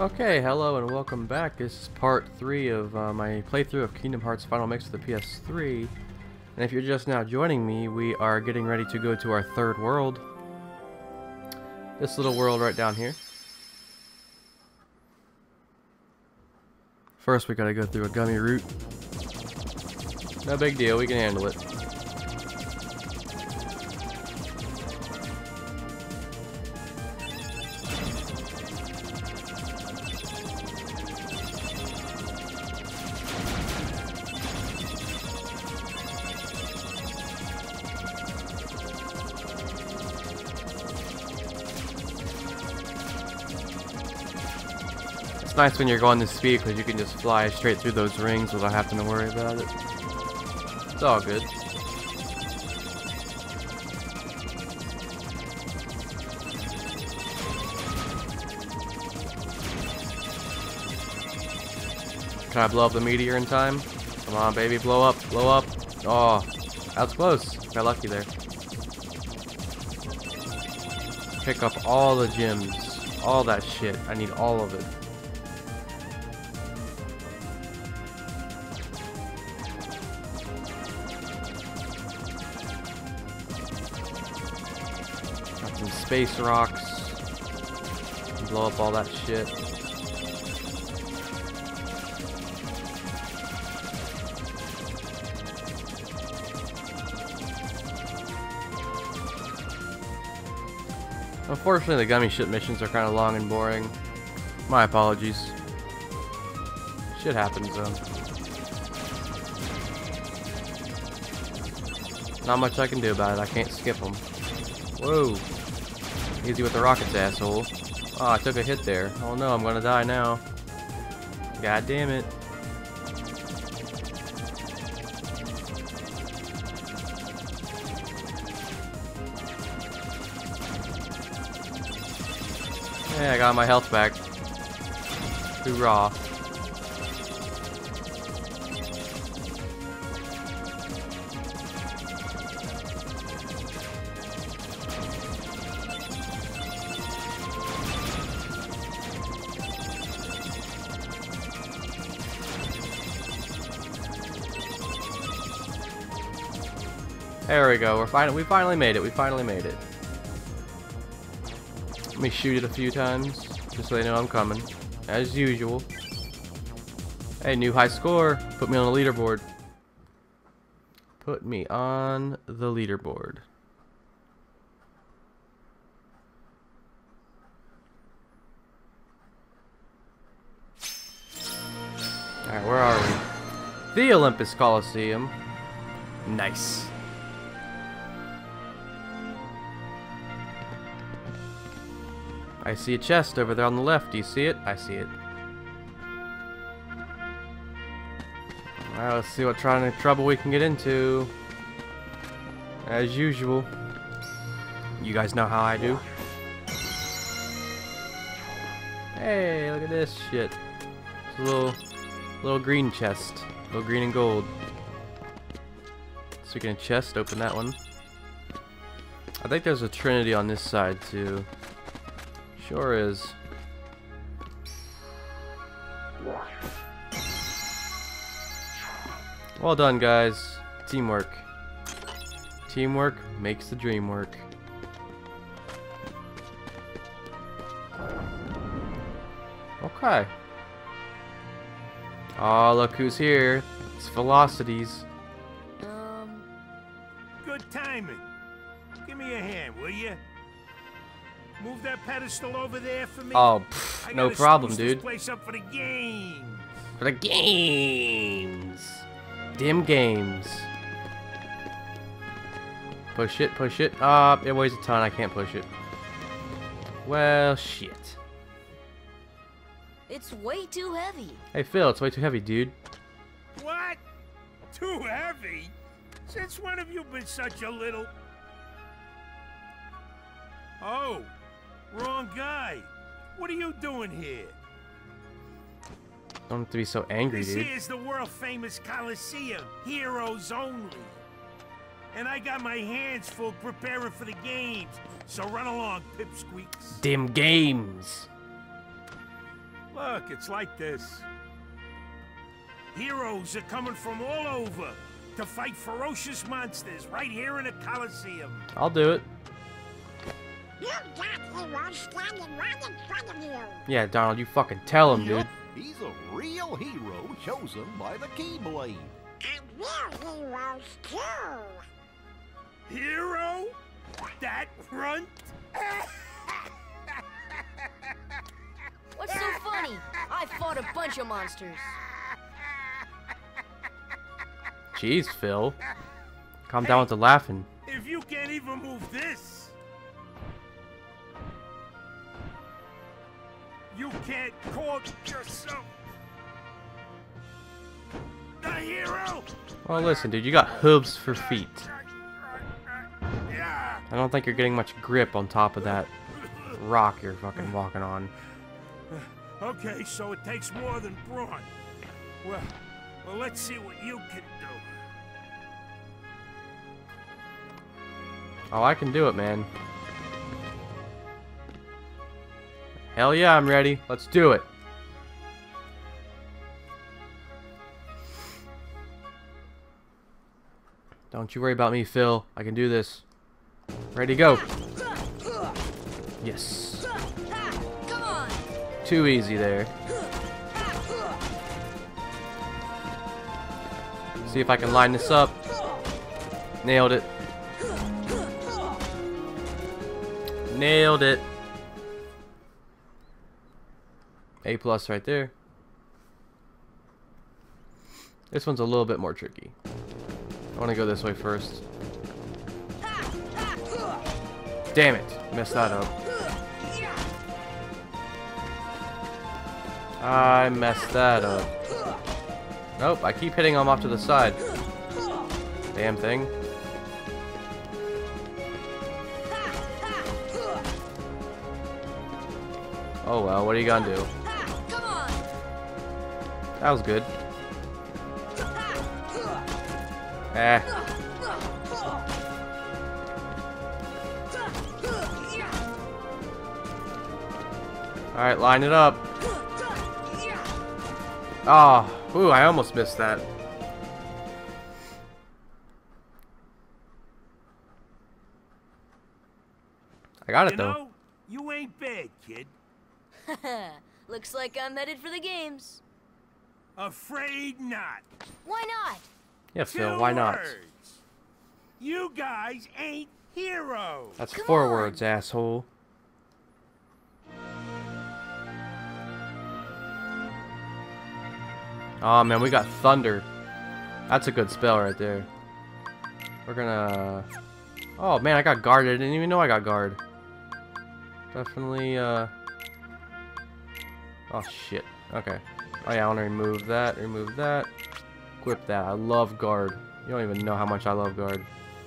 Okay, hello and welcome back. This is part 3 of my playthrough of Kingdom Hearts Final Mix for the PS3. And if you're just now joining me, we are getting ready to go to our third world. This little world right down here. First we gotta go through a gummy route. No big deal, we can handle it. It's nice when you're going this speed because you can just fly straight through those rings without having to worry about it. It's all good. Can I blow up the meteor in time? Come on, baby, blow up, blow up. Oh, that was close. Got lucky there. Pick up all the gems, all that shit. I need all of it. Got some space rocks. Blow up all that shit. Unfortunately, the gummy ship missions are kind of long and boring. My apologies. Shit happens though. Not much I can do about it. I can't skip them. Whoa. Easy with the rockets, asshole. Oh, I took a hit there. Oh no, I'm gonna die now. God damn it. Yeah, I got my health back. Hoorah. There we go. We finally made it. We finally made it. Let me shoot it a few times, just so they know I'm coming. As usual. Hey, new high score. Put me on the leaderboard. Put me on the leaderboard. Alright, where are we? The Olympus Coliseum. Nice. I see a chest over there on the left. Do you see it? I see it. Alright, let's see what trouble we can get into. As usual. You guys know how I do. Hey, look at this shit. It's a little green chest. Little green and gold. So we can chest, open that one. I think there's a trinity on this side too. Sure is. Well done, guys. Teamwork. Teamwork makes the dream work. Okay. Oh, look who's here. It's Velocities. Good timing. Give me a hand, will you? Move that pedestal over there for me. Oh, pff, no problem, dude. This place up for the games. For the games. Dim games. Push it, push it. It weighs a ton. I can't push it. Well, shit. It's way too heavy. Hey, Phil, it's way too heavy, dude. What? Too heavy? Since when have you been such a little... Oh, wrong guy. What are you doing here? Don't have to be so angry, This dude. here's the world-famous Coliseum. Heroes only. And I got my hands full preparing for the games. So run along, pipsqueaks. Dim games. Look, it's like this. Heroes are coming from all over to fight ferocious monsters right here in the Coliseum. I'll do it. You got heroes standing right in front of you. Yeah, Donald, you fucking tell him, dude. Yup, he's a real hero chosen by the Keyblade. And we're heroes too. Hero? That runt? What's so funny? I fought a bunch of monsters. Jeez, Phil. Calm down with the laughing. If you can't even move this, you can't call yourself a hero. Well, listen, dude, you got hooves for feet. Yeah. I don't think you're getting much grip on top of that rock you're fucking walking on. Okay, so it takes more than brawn. Well, let's see what you can do. Oh, I can do it, man. Hell yeah, I'm ready. Let's do it. Don't you worry about me, Phil. I can do this. Ready, go. Yes. Come on. Too easy there. See if I can line this up. Nailed it. Nailed it. A+ right there. This one's a little bit more tricky. I want to go this way first. Damn it. Messed that up. I messed that up. Nope, I keep hitting them off to the side. Damn thing. Oh well, what are you gonna do? Come on. That was good. Eh. Alright, line it up. Oh, ooh, I almost missed that. I got it You though. know, you ain't bad, kid. Looks like I'm headed for the games. Afraid not. Why not? Yeah, Phil, why not? Words. You guys ain't heroes. That's Come 4 on. words, asshole. Oh man, we got thunder. That's a good spell right there. We're gonna... Oh man, I got guard. I didn't even know I got guard. Definitely, Oh shit. Okay. Oh yeah, I want to remove that, equip that. I love guard. You don't even know how much I love guard.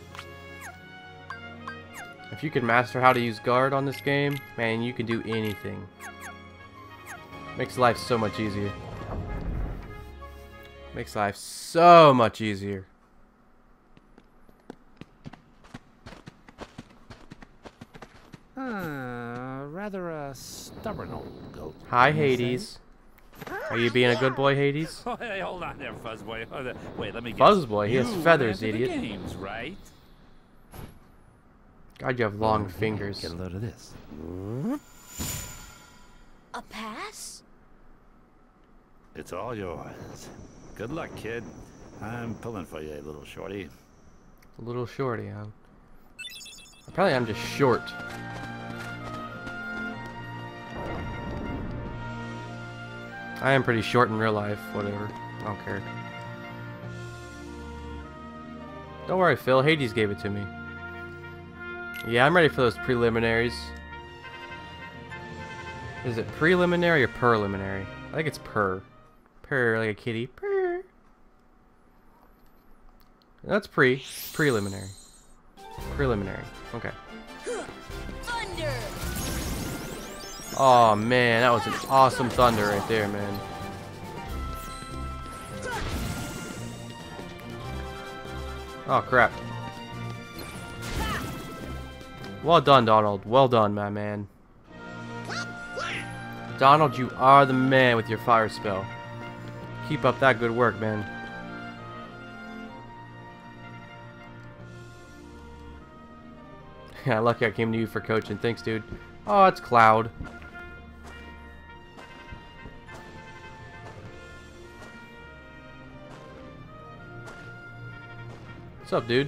If you can master how to use guard on this game, man, you can do anything. Makes life so much easier. Makes life so much easier. Rather a stubborn old goat. Hi, Hades. Are you being a good boy, Hades? Oh, hey, hold on there, Fuzzboy. Wait, let me get Fuzzboy? He has you feathers, ran to the idiot. games, right? God, you have long fingers. Get a load of this. A pass? It's all yours. Good luck, kid. I'm pulling for you, little shorty. A little shorty, huh? Apparently I'm just short. I am pretty short in real life, whatever. I don't care. Don't worry, Phil. Hades gave it to me. Yeah, I'm ready for those preliminaries. Is it preliminary or preliminary? I think it's purr. Purr, like a kitty. Purr. That's preliminary. Preliminary. Okay. Thunder! Oh man, that was an awesome thunder right there, man. Oh crap. Well done, Donald. Well done, my man. Donald, you are the man with your fire spell. Keep up that good work, man. Yeah, lucky I came to you for coaching. Thanks, dude. Oh, it's Cloud. What's up, dude?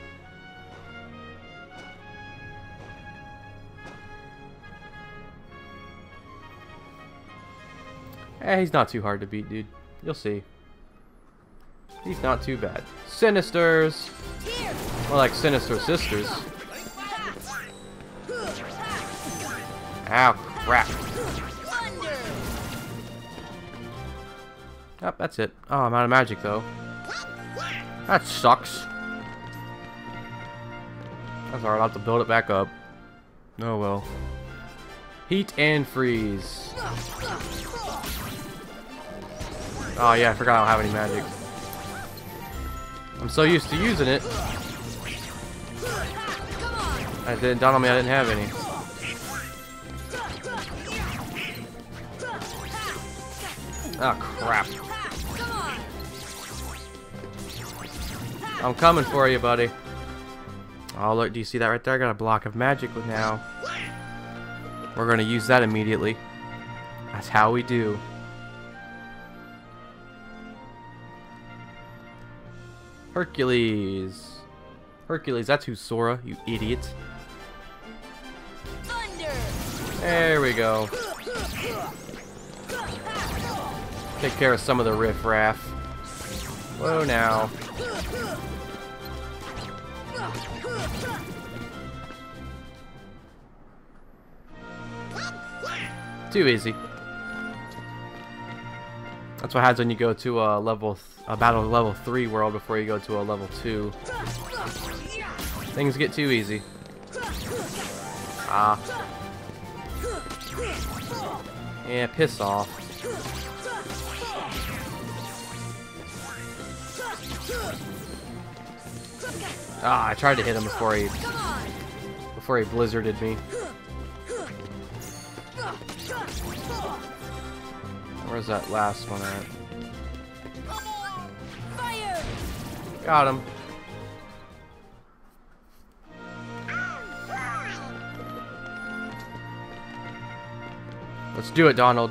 Eh, he's not too hard to beat, dude. You'll see. He's not too bad. Sinisters! More like Sinister Sisters. Ow, crap. Yep, that's it. Oh, I'm out of magic, though. That sucks. That's alright, I'll have to build it back up. Oh well. Heat and freeze. Oh yeah, I forgot I don't have any magic. I'm so used to using it. It didn't dawn on me I didn't have any. Oh crap. I'm coming for you, buddy. Oh look, do you see that right there? I got a block of magic now. We're gonna use that immediately. That's how we do. Hercules. Hercules, that's who's Sora, you idiot. There we go. Take care of some of the riffraff. Whoa now. Too easy. That's what happens when you go to a level 3 world before you go to a level 2. Things get too easy. Ah. Yeah, piss off. Ah, I tried to hit him before he blizzarded me. Where's that last one at? Got him. Let's do it, Donald.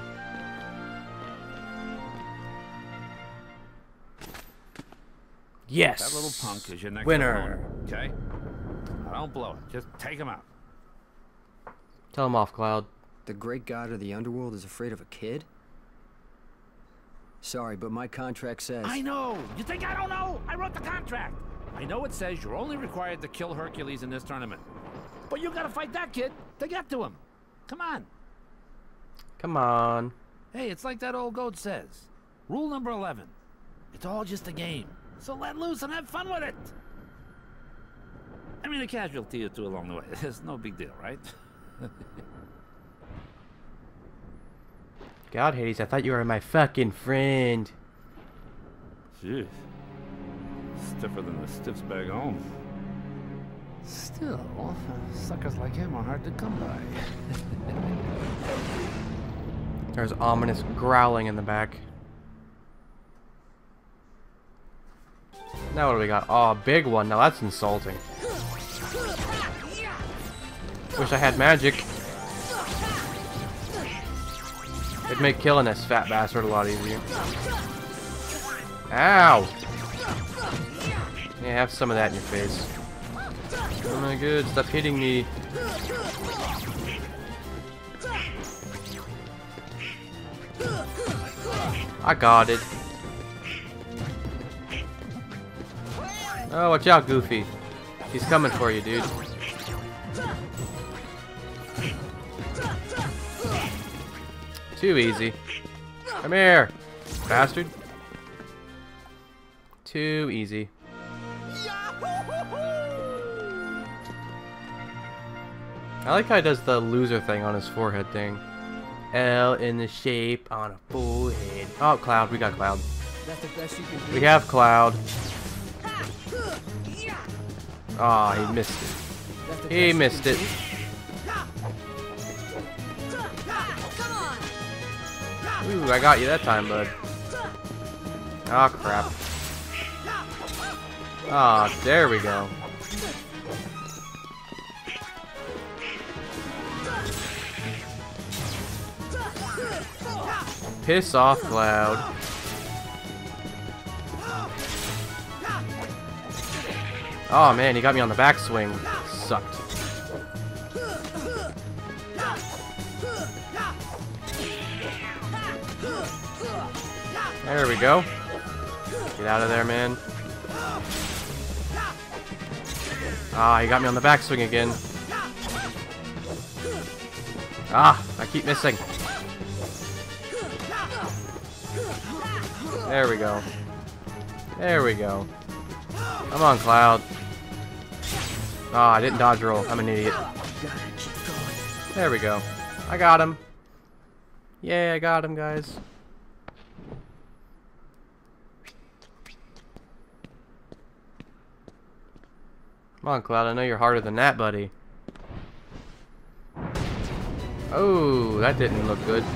Yes. That little punk is your next winner. opponent, okay? Don't blow it. Just take him out. Tell him off, Cloud. The great god of the underworld is afraid of a kid? Sorry, but my contract says... I know! You think I don't know? I wrote the contract! I know it says you're only required to kill Hercules in this tournament. But you gotta fight that kid to get to him. Come on. Come on. Hey, it's like that old goat says. Rule number 11. It's all just a game. So let loose and have fun with it. I mean, a casualty or two along the way. It's no big deal, right? God, Hades, I thought you were my fucking friend. Jeez. Stiffer than the stiffs back home. Still, suckers like him are hard to come by. There's ominous growling in the back. Now what do we got? Oh, a big one. Now that's insulting. Wish I had magic. It'd make killing this fat bastard a lot easier. Ow! Yeah, have some of that in your face. Oh my god, stop hitting me. I got it. Oh, watch out, Goofy. He's coming for you, dude. Too easy. Come here, bastard. Too easy. I like how he does the loser thing on his forehead thing. L in the shape on a forehead. Oh, Cloud. We got Cloud. That's the best you can do. We have Cloud. Oh, he missed it. He missed it. Ooh, I got you that time, bud. Oh, crap. Ah, there we go. Piss off, Cloud. Oh man, he got me on the backswing. Sucked. There we go. Get out of there, man. Ah, he got me on the backswing again. Ah, I keep missing. There we go. There we go. Come on, Cloud. Ah, I didn't dodge roll. I'm an idiot. There we go. I got him. Yay, I got him, guys. Come on, Cloud. I know you're harder than that, buddy. Oh, that didn't look good.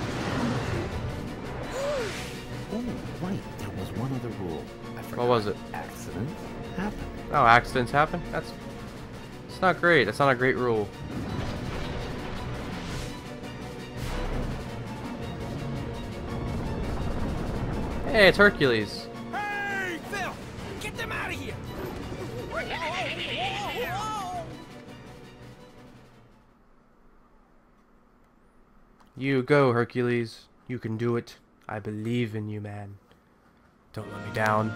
Oh, right. There was one other rule. I forgot. What was it? Accident happen. Oh, accidents happen? It's not great. That's not a great rule. Hey, it's Hercules. Hey, Phil! Get them out of here! You go, Hercules. You can do it. I believe in you, man. Don't let me down.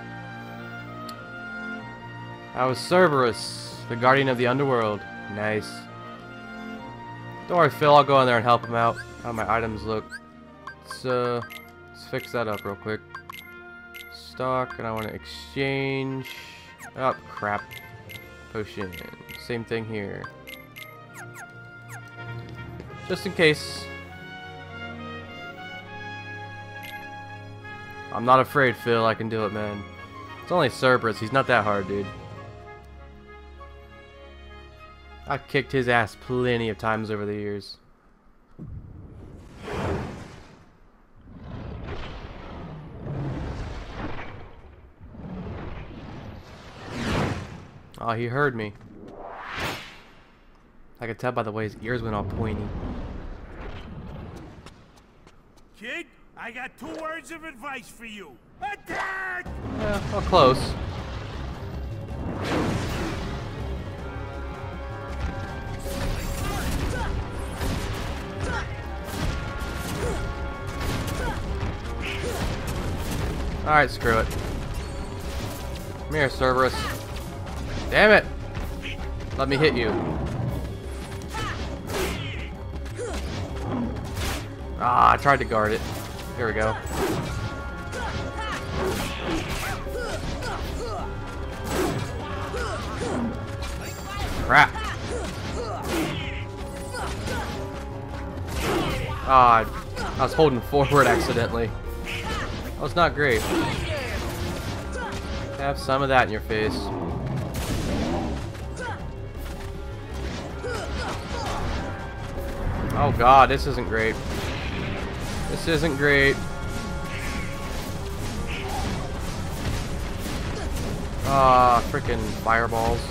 That was Cerberus, the guardian of the underworld. Nice. Don't worry, Phil. I'll go in there and help him out. How my items look. Let's fix that up real quick. Stock, and I want to exchange. Oh, crap. Potion. Same thing here. Just in case. I'm not afraid, Phil. I can do it, man. It's only Cerberus. He's not that hard, dude. I've kicked his ass plenty of times over the years. Oh, he heard me. I could tell by the way his ears went all pointy. Kid, I got 2 words of advice for you. Attack! Yeah, well, close. Alright, screw it. Come here, Cerberus. Damn it! Let me hit you. Ah, I tried to guard it. Here we go. Crap. Ah, I was holding forward accidentally. That was not great. Have some of that in your face. Oh god, this isn't great. This isn't great. Ah, freaking fireballs.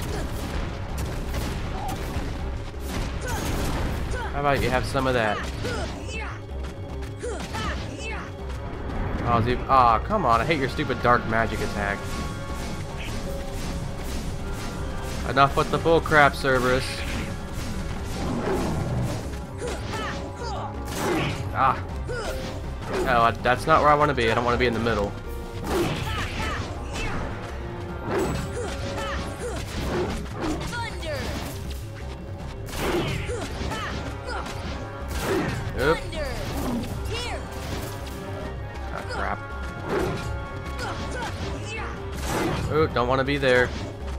How about you have some of that? Oh, dude. Ah, come on. I hate your stupid dark magic attack. Enough with the bullcrap, Cerberus. Ah. Oh, that's not where I want to be. I don't want to be in the middle. Oop. Ah, crap. Ooh, don't want to be there.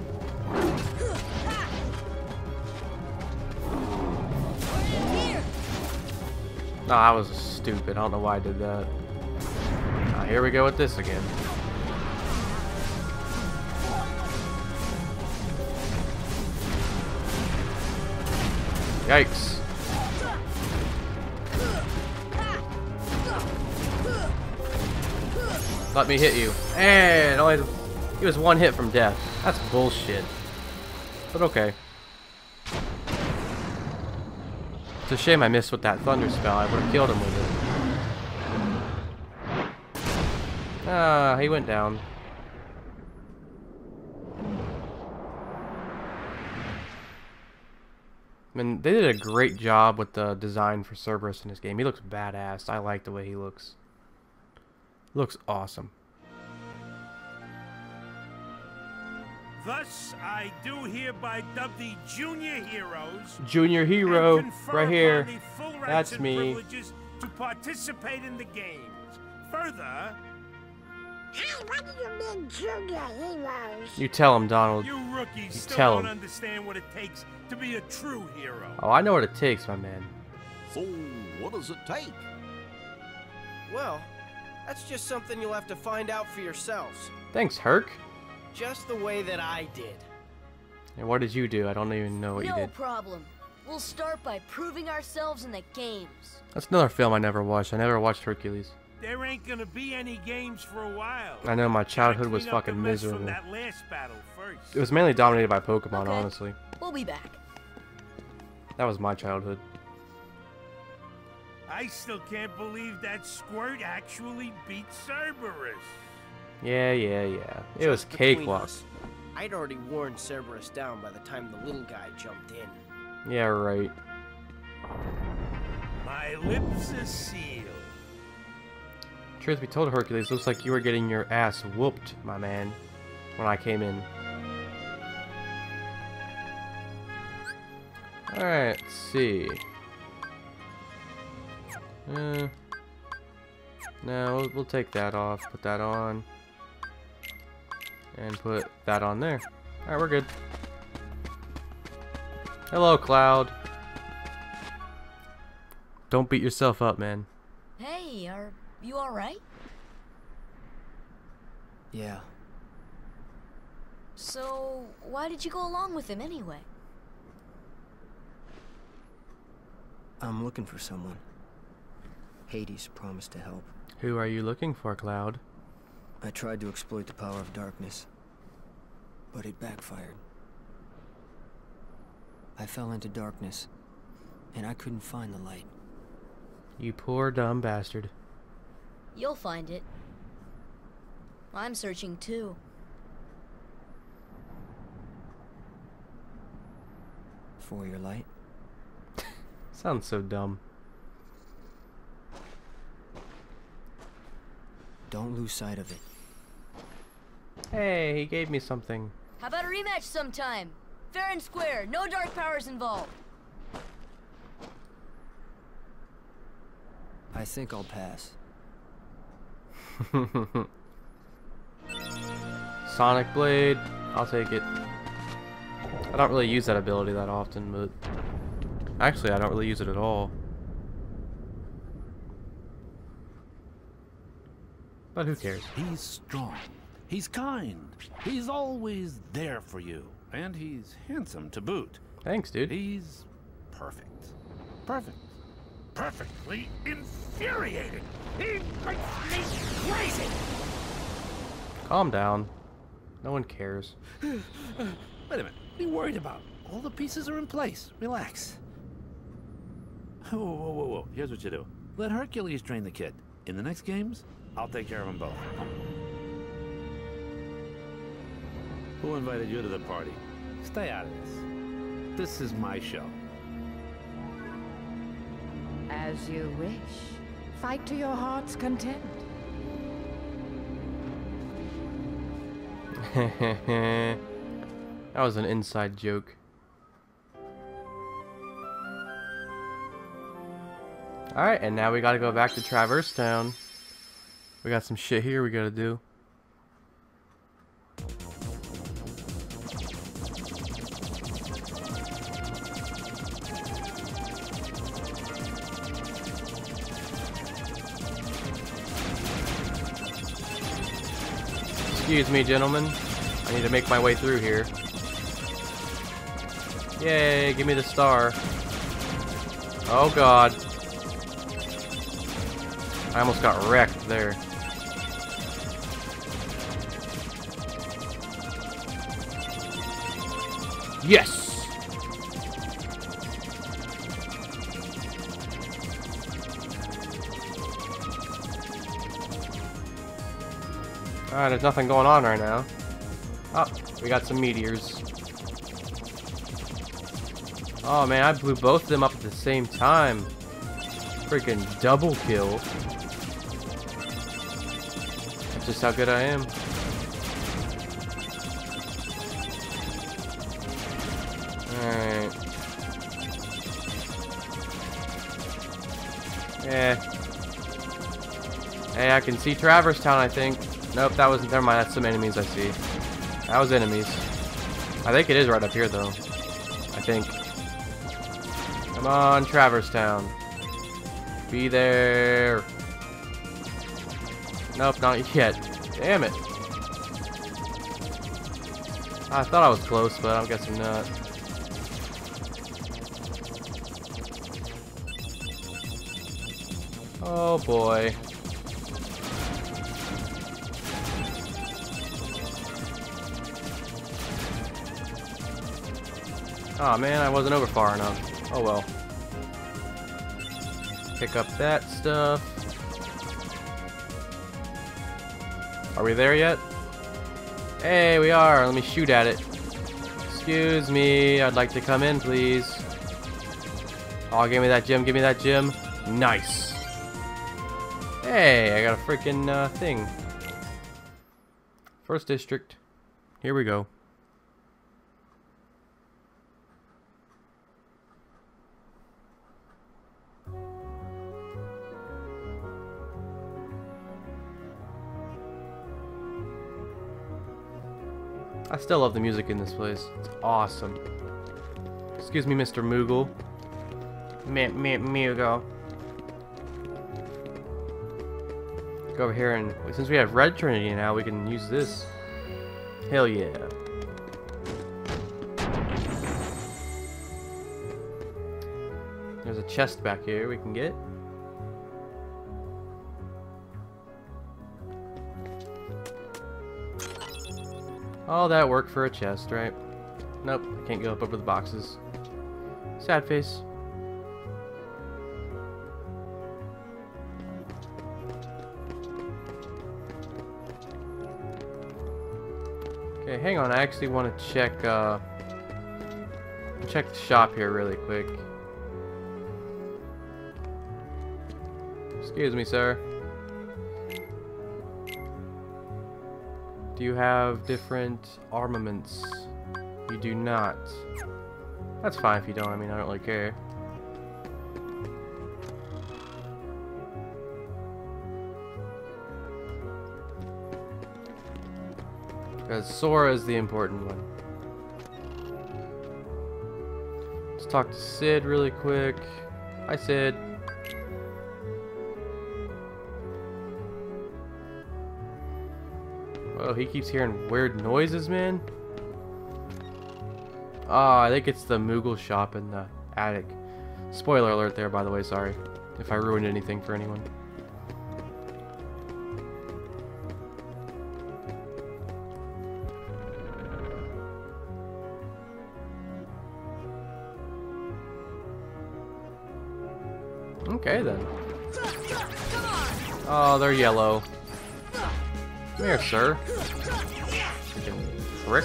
No, I was stupid. I don't know why I did that. Here we go with this again. Yikes. Let me hit you. And only he was one hit from death. That's bullshit. But okay. It's a shame I missed with that thunder spell. I would have killed him with it. Ah, he went down. I mean, they did a great job with the design for Cerberus in this game. He looks badass. I like the way he looks. Looks awesome. Thus, I do hereby dub the Junior Heroes. Junior Hero, and confer right here. upon the full rights That's and me. privileges to participate in the games. Further, Hey, what do you mean, Junior Heroes? You tell him, Donald. you rookies still tell don't him. understand what it takes to be a true hero. Oh, I know what it takes, my man. So, what does it take? Well, that's just something you'll have to find out for yourselves. Thanks, Herc. Just the way that I did. And what did you do? I don't even know what you No did. problem. We'll start by proving ourselves in the games. That's another film I never watched. I never watched Hercules. There ain't gonna be any games for a while. I know my childhood Gotta was clean up the fucking mess from miserable. that last battle first. It was mainly dominated by Pokemon, Okay. honestly. We'll be back. That was my childhood. I still can't believe that Squirt actually beat Cerberus. Yeah. It was Just between cakewalk. us, I'd already worn Cerberus down by the time the little guy jumped in. Yeah, right. My lips are sealed. Truth be told, Hercules, looks like you were getting your ass whooped, my man, when I came in. Alright, let's see. No, we'll take that off, put that on, and put that on there. Alright, we're good. Hello, Cloud. Don't beat yourself up, man. Hey, are you alright? Yeah. So, why did you go along with him anyway? I'm looking for someone. Hades promised to help. Who are you looking for, Cloud? I tried to exploit the power of darkness, but it backfired. I fell into darkness, and I couldn't find the light. You poor dumb bastard. You'll find it. I'm searching too. For your light? Sounds so dumb. Don't lose sight of it. Hey, he gave me something. How about a rematch sometime? Fair and square, no dark powers involved. I think I'll pass. Sonic Blade, I'll take it. I don't really use that ability that often, but actually I don't really use it at all. But who cares? He's strong. He's kind. He's always there for you. And he's handsome to boot. Thanks, dude. He's perfect. Perfect. Perfectly infuriating. He makes me crazy. Calm down. No one cares. Wait a minute. What are you worried about? All the pieces are in place. Relax. Whoa. Here's what you do. Let Hercules train the kid. In the next games, I'll take care of them both. Who invited you to the party? Stay out of this. This is my show. As you wish. Fight to your heart's content. That was an inside joke. Alright, and now we gotta go back to Traverse Town. We got some shit here we gotta do. Excuse me, gentlemen. I need to make my way through here. Yay, give me the star. Oh god. I almost got wrecked there. Yes! Alright, there's nothing going on right now. Oh, we got some meteors. Oh man, I blew both of them up at the same time. Freaking double kill. That's just how good I am. Alright. Yeah. Hey, I can see Traverse Town, I think. Nope, that wasn't. Never mind, that's some enemies I see. That was enemies. I think it is right up here, though. I think. Come on, Traverse Town. Be there. Nope, not yet. Damn it. I thought I was close, but I'm guessing not. Oh boy. Oh man, I wasn't over far enough. Oh well. Pick up that stuff. Are we there yet? Hey, we are. Let me shoot at it. Excuse me, I'd like to come in, please. Oh, give me that gem, give me that gem. Nice. Hey, I got a freaking thing. First district. Here we go. I still love the music in this place. It's awesome. Excuse me, Mr. Moogle. Moogle. Go over here and since we have Red Trinity now, we can use this. Hell yeah. There's a chest back here we can get. Oh, that worked for a chest, right? Nope, I can't go up over the boxes. Sad face. Okay, hang on. I actually want to check the shop here really quick. Excuse me, sir. Do you have different armaments? You do not. That's fine if you don't. I mean, I don't really care. Because Sora is the important one. Let's talk to Sid really quick. Hi, Sid. Oh, he keeps hearing weird noises, man. Oh, I think it's the Moogle shop in the attic. Spoiler alert there, by the way, sorry if I ruined anything for anyone. Okay, then. Oh, they're yellow. Come here, sir. Freaking prick.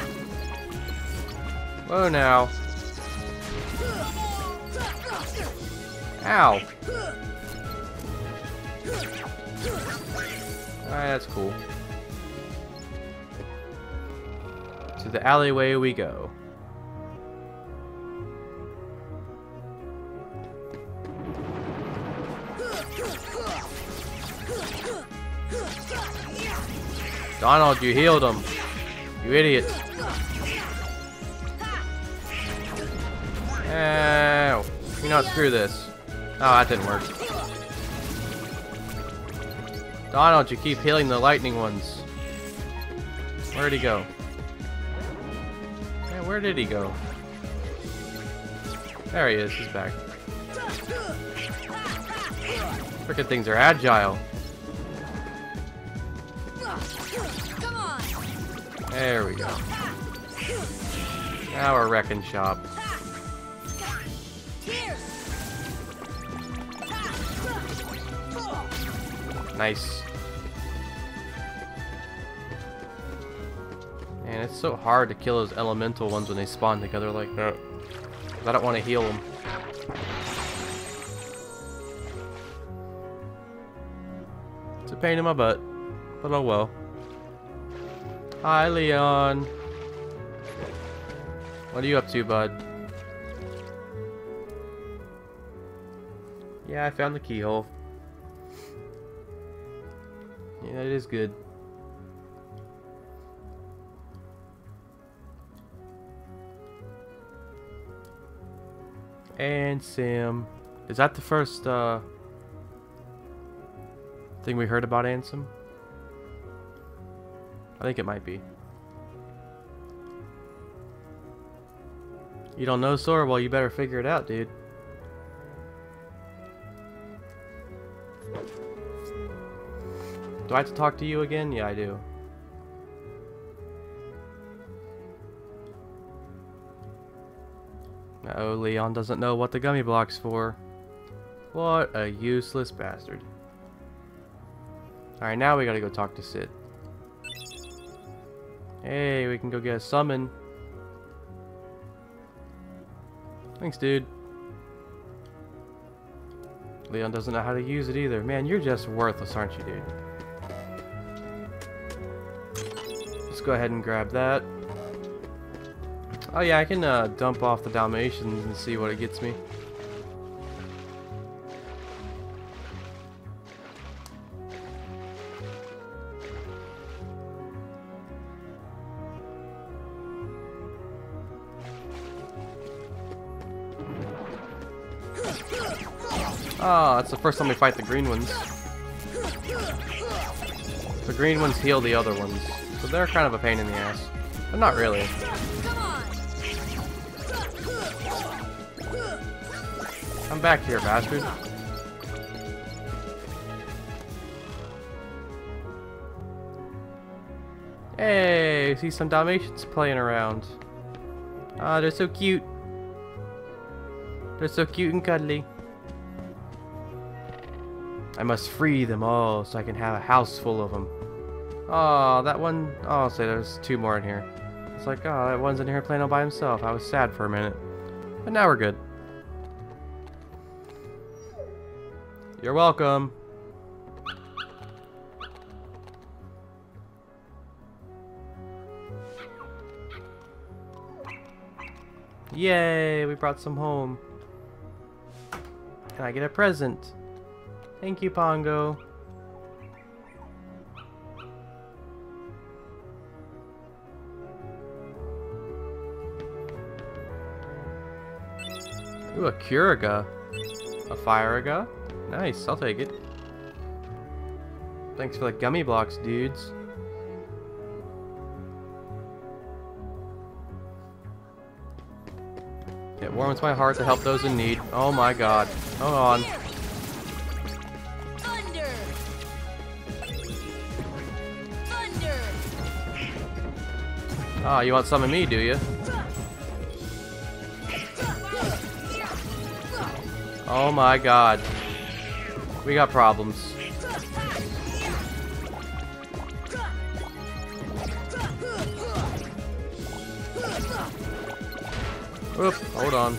Whoa, now. Ow. Alright, that's cool. To the alleyway we go. Donald, you healed him. You idiot. Ow. You know what, screw this. Oh, that didn't work. Donald, you keep healing the lightning ones. Where'd he go? Yeah, where did he go? There he is, he's back. Frickin' things are agile. There we go. Now we're wrecking shop. Nice. Man, it's so hard to kill those elemental ones when they spawn together like that. 'Cause I don't want to heal them. It's a pain in my butt, but oh well. Hi, Leon. What are you up to, bud? Yeah, I found the keyhole. Yeah, it is good. And Sam. Is that the first thing we heard about Ansem? I think it might be. You don't know, Sora? Well, you better figure it out, dude. Do I have to talk to you again? Yeah, I do. Oh, Leon doesn't know what the gummy block's for. What a useless bastard. Alright, now we gotta go talk to Sid. Hey, we can go get a summon. Thanks, dude. Leon doesn't know how to use it either. Man, you're just worthless, aren't you, dude? Let's go ahead and grab that. Oh yeah, I can dump off the Dalmatians and see what it gets me. Oh, that's the first time we fight the green ones. The green ones heal the other ones, so they're kind of a pain in the ass. But not really. Come back here, bastard. Hey, see some Dalmatians playing around. Ah, they're so cute. They're so cute and cuddly. I must free them all so I can have a house full of them. Oh, that one. Oh, I'll say there's two more in here. It's like, oh, that one's in here playing all by himself. I was sad for a minute. But now we're good. You're welcome. Yay, we brought some home. Can I get a present? Thank you, Pongo. Ooh, a Curaga. A Firaga. Nice, I'll take it. Thanks for the gummy blocks, dudes. It warms my heart to help those in need. Oh my god. Hold on. Thunder! Thunder! Oh, you want some of me, do you? Oh my god. We got problems. Oop, hold on.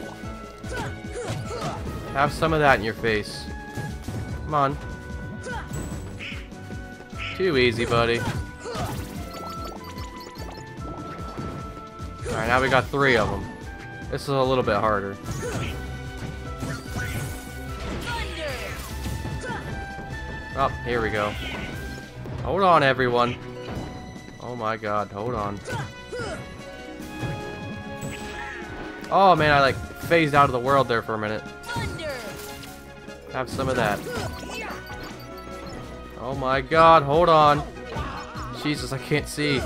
Have some of that in your face. Come on. Too easy, buddy. Alright, now we got 3 of them. This is a little bit harder. Oh, here we go. Hold on, everyone. Oh my god, hold on. Oh man, I like phased out of the world there for a minute. Have some of that. Oh my god, hold on. Jesus, I can't see.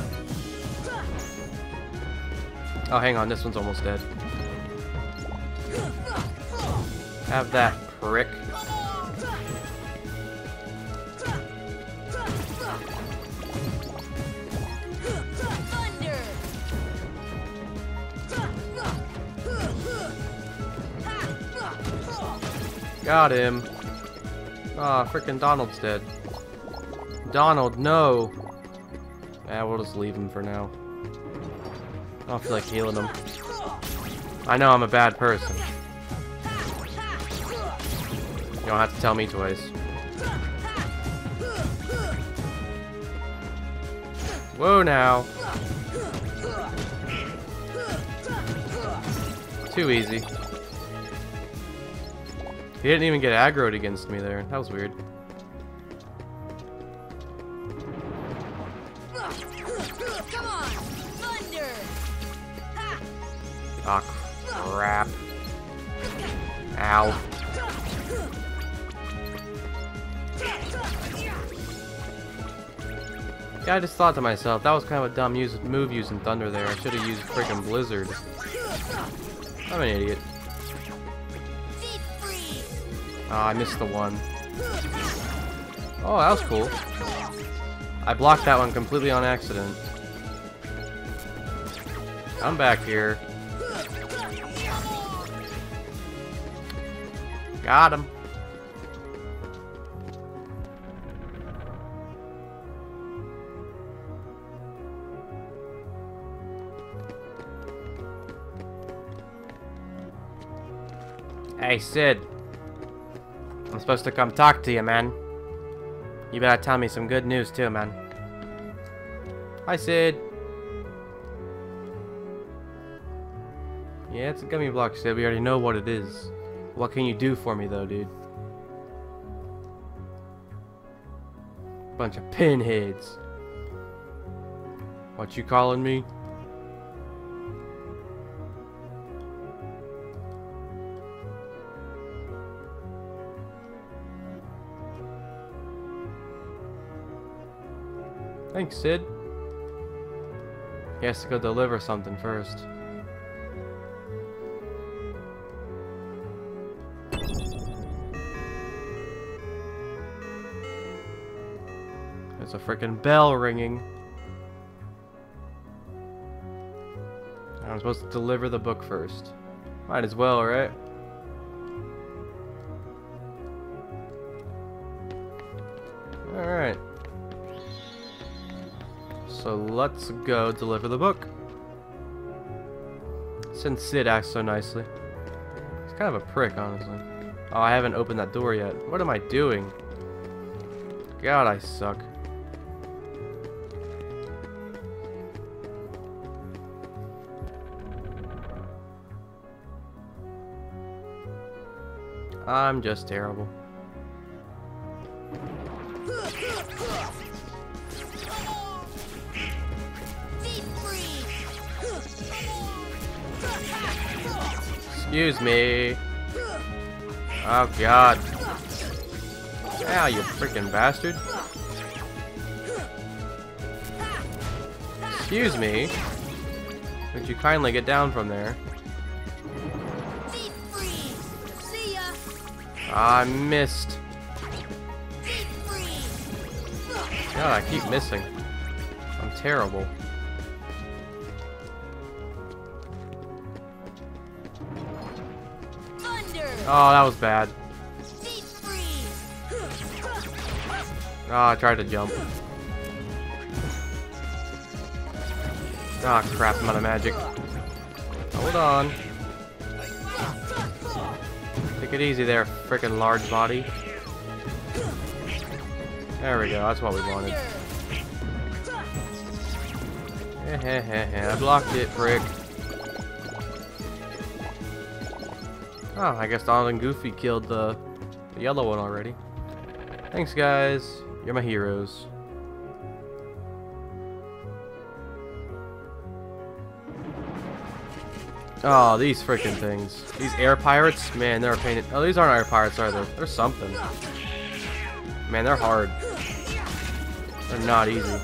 Oh, hang on, this one's almost dead. Have that, prick. Got him. Ah, frickin' Donald's dead. Donald, no! Yeah, we'll just leave him for now. I don't feel like healing him. I know I'm a bad person. You don't have to tell me twice. Whoa now. Too easy. He didn't even get aggroed against me there. That was weird. Come on, thunder! Ah, crap. Ow. Yeah, I just thought to myself, that was kind of a dumb move using Thunder there. I should have used freaking Blizzard. I'm an idiot. Ah, I missed the one. Oh, that was cool. I blocked that one completely on accident. I'm back here. Got him. Hey, Sid. I'm supposed to come talk to you, man. You better tell me some good news, too, man. Hi, Sid. Yeah, it's a gummy block, Sid. We already know what it is. What can you do for me, though, dude? Bunch of pinheads. What you calling me? Thanks, Sid. He has to go deliver something first. There's a freaking bell ringing. I'm supposed to deliver the book first. Might as well, right? Alright. So let's go deliver the book. Since Sid acts so nicely. He's kind of a prick, honestly. Oh, I haven't opened that door yet. What am I doing? God, I suck. I'm just terrible. Excuse me. Oh god. Ow, you freaking bastard. Excuse me. Would you kindly get down from there? I missed. God, I keep missing. I'm terrible. Oh, that was bad. Oh, I tried to jump. Ah, crap, I'm out of magic. Hold on. Take it easy there, frickin' large body. There we go, that's what we wanted. I blocked it, prick. Oh, I guess Donald and Goofy killed the yellow one already. Thanks, guys. You're my heroes. Oh, these freaking things. These air pirates, man, they're a pain in... Oh, these aren't air pirates, are they? They're something. Man, they're hard. They're not easy.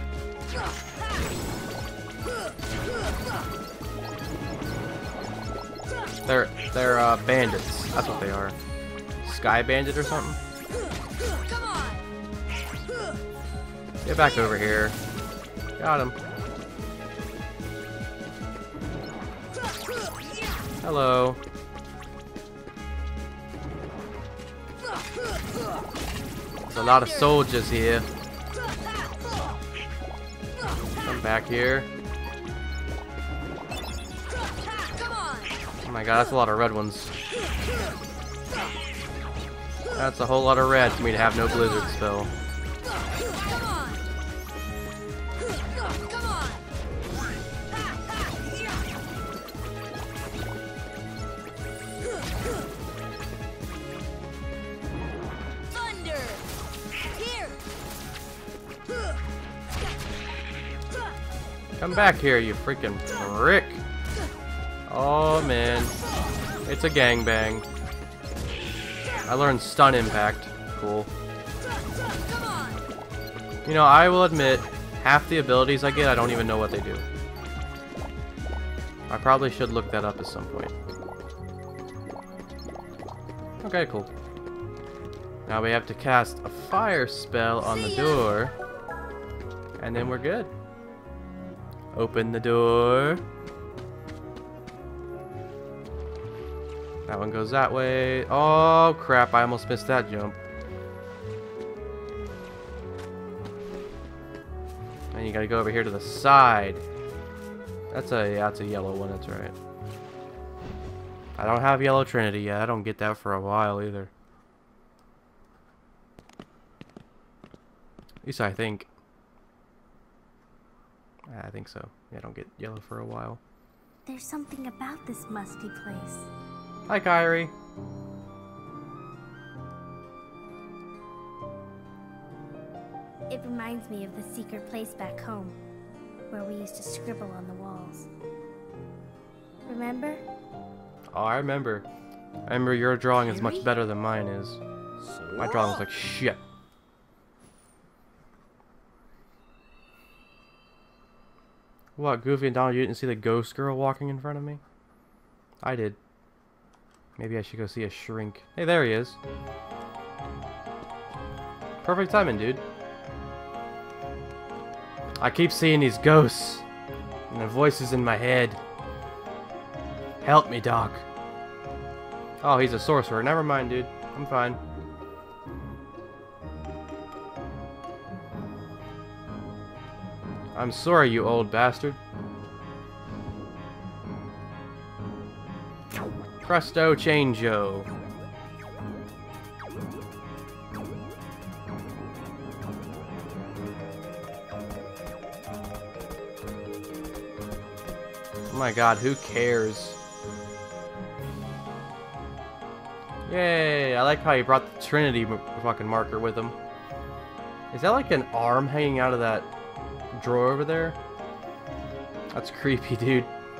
They're bandits. That's what they are. Sky bandit or something? Get back over here. Got him. Hello. There's a lot of soldiers here. Come back here. Oh my god, that's a lot of red ones. That's a whole lot of red for me to have no blizzard spell. Come back here, you freaking prick. Oh man. It's a gangbang. I learned stun impact. Cool. You know, I will admit, half the abilities I get, I don't even know what they do. I probably should look that up at some point. Okay, cool. Now we have to cast a fire spell on the door. And then we're good. Open the door. That one goes that way. Oh crap, I almost missed that jump. And you gotta go over here to the side. That's a yellow one, that's right. I don't have Yellow Trinity yet. I don't get that for a while either. At least I think. I think so. Yeah, I don't get yellow for a while. There's something about this musty place. Hi, Kyrie. It reminds me of the secret place back home, where we used to scribble on the walls. Remember? Oh, I remember. I remember your drawing is much better than mine is. My drawing was like shit. What, Goofy and Donald, you didn't see the ghost girl walking in front of me? I did. Maybe I should go see a shrink. Hey, there he is. Perfect timing, dude. I keep seeing these ghosts. And the voices in my head. Help me, Doc. Oh, he's a sorcerer. Never mind, dude. I'm fine. I'm sorry, you old bastard. Presto changeo. Oh my god, who cares? Yay, I like how he brought the Trinity fucking marker with him. Is that like an arm hanging out of that drawer over there? That's creepy, dude.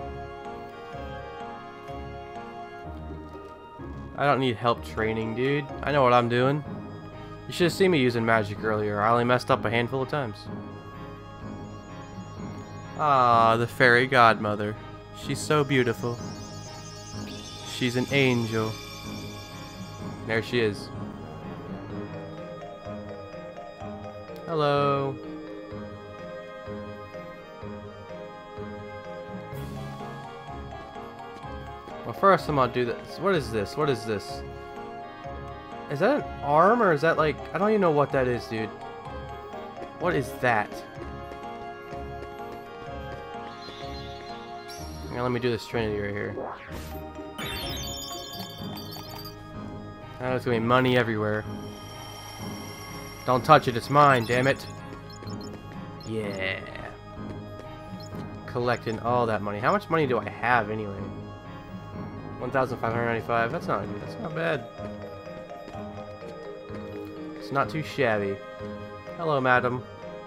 I don't need help training, dude. I know what I'm doing. You should have seen me using magic earlier. I only messed up a handful of times. Ah, the fairy godmother. She's so beautiful. She's an angel. There she is. Hello. Well, first I'm gonna do this. What is this? What is this? Is that an arm or is that like... I don't even know what that is, dude. What is that? Now let me do this Trinity right here. Now there's gonna be money everywhere. Don't touch it, it's mine, damn it. Yeah. Collecting all that money. How much money do I have anyway? 1,595. That's not good. That's not bad. It's not too shabby. Hello, madam.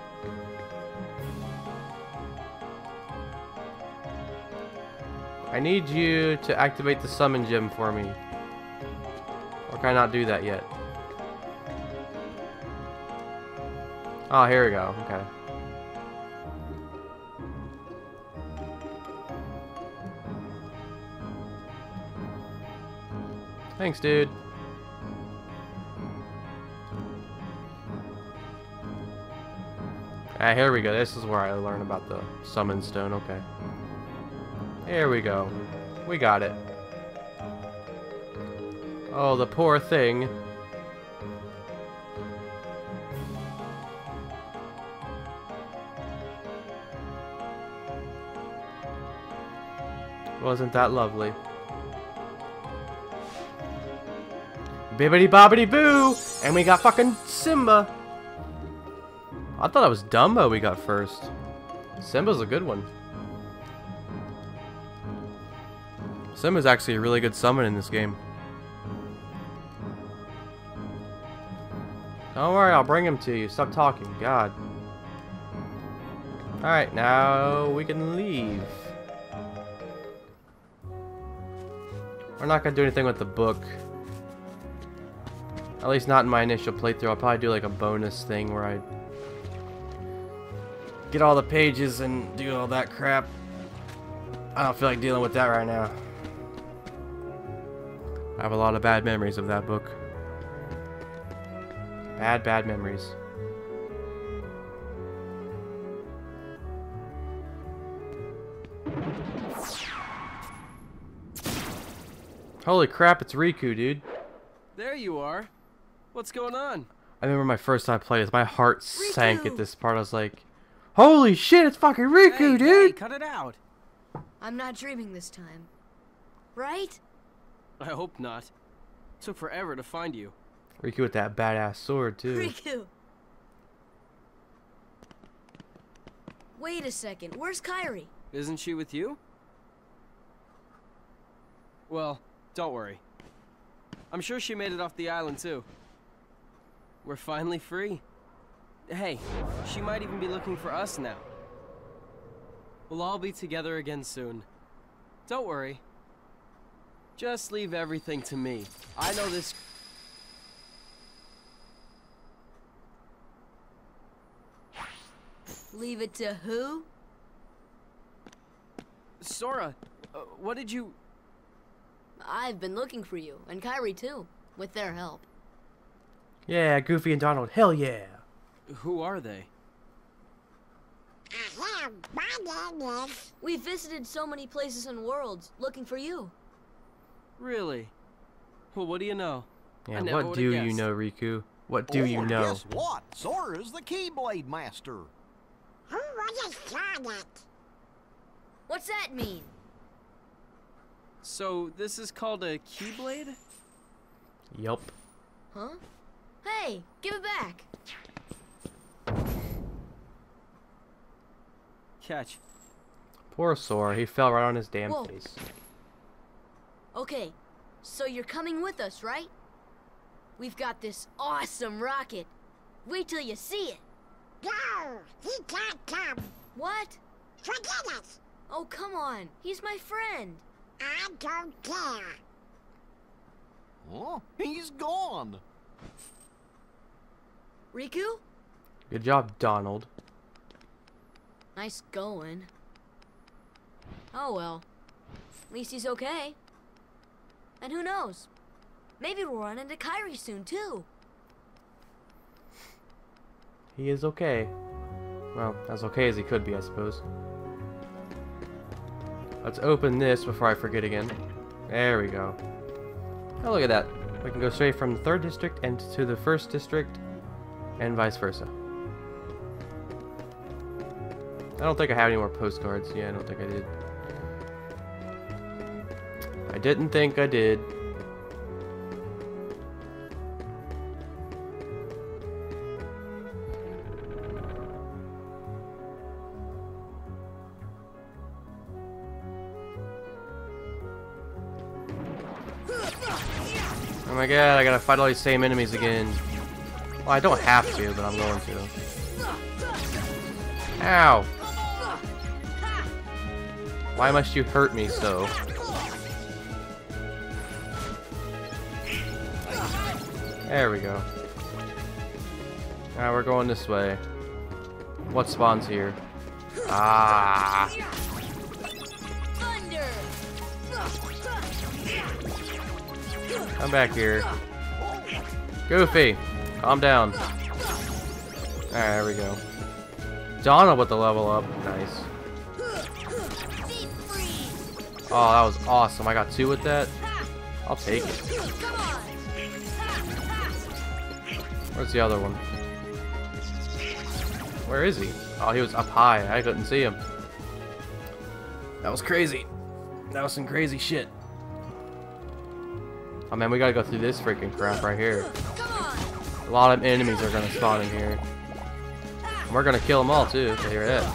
I need you to activate the summon gem for me. Or can I not do that yet? Oh, here we go. Okay. Thanks, dude. Ah, here we go. This is where I learn about the summon stone. Okay. Here we go. We got it. Oh, the poor thing. Wasn't that lovely? Bibbidi bobbidi boo! And we got fucking Simba! I thought it was Dumbo we got first. Simba's a good one. Simba's actually a really good summon in this game. Don't worry, I'll bring him to you. Stop talking. God. Alright, now we can leave. We're not gonna do anything with the book. At least not in my initial playthrough. I'll probably do like a bonus thing where I get all the pages and do all that crap. I don't feel like dealing with that right now. I have a lot of bad memories of that book. Bad memories. Holy crap, it's Riku, dude. There you are. What's going on? I remember my first time playing this, my heart sank at this part. I was like, holy shit, it's fucking Riku, dude! Hey, cut it out. I'm not dreaming this time. Right? I hope not. Took forever to find you. Riku with that badass sword, too. Riku! Wait a second, where's Kairi? Isn't she with you? Well, don't worry. I'm sure she made it off the island, too. We're finally free. Hey, she might even be looking for us now. We'll all be together again soon. Don't worry. Just leave everything to me. I know this... Leave it to who? Sora, what did you... I've been looking for you, and Kairi too, with their help. Yeah, Goofy and Donald, hell yeah. Who are they? We've visited so many places and worlds, looking for you. Really? Well, what do you know? Yeah, what do you know, Riku? What do you know? Guess what? Sora's the Keyblade Master. Who was it? What's that mean? So, this is called a Keyblade? Yup. Huh? Hey, give it back. Catch. Poor Sora, he fell right on his damn face. Okay, so you're coming with us, right? We've got this awesome rocket. Wait till you see it. No, he can't come. What? Forget it. Oh, come on. He's my friend. I don't care. Oh, he's gone. Riku? Good job, Donald. Nice going. Oh well. At least he's okay. And who knows? Maybe we'll run into Kairi soon, too. He is okay. Well, as okay as he could be, I suppose. Let's open this before I forget again. There we go. Oh, look at that. We can go straight from the 3rd district and to the 1st district, and vice versa. I don't think I have any more postcards. Yeah, I don't think I did. I didn't think I did. Oh my god, I gotta fight all these same enemies again. Well, I don't have to, but I'm going to. Ow! Why must you hurt me so? There we go. Now we're going this way. What spawns here? Ah! Come back here. Goofy! Calm down. Alright, there we go. Donald with the level up. Nice. Oh, that was awesome. I got 2 with that. I'll take it. Where's the other one? Where is he? Oh, he was up high. I couldn't see him. That was crazy. That was some crazy shit. Oh man, we gotta go through this freaking crap right here. A lot of enemies are gonna spawn in here. And we're gonna kill them all too, so hear that.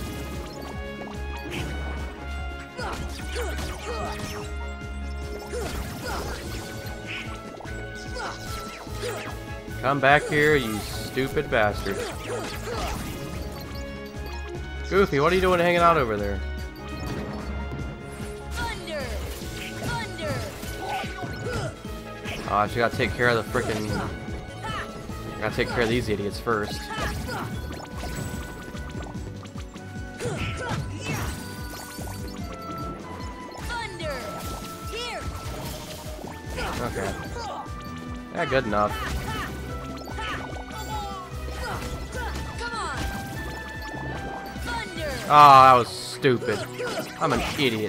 Come back here, you stupid bastard. Goofy, what are you doing hanging out over there? Oh, I gotta take care of the frickin'... Gotta take care of these idiots first. Okay. Yeah, good enough. Oh, that was stupid. I'm an idiot.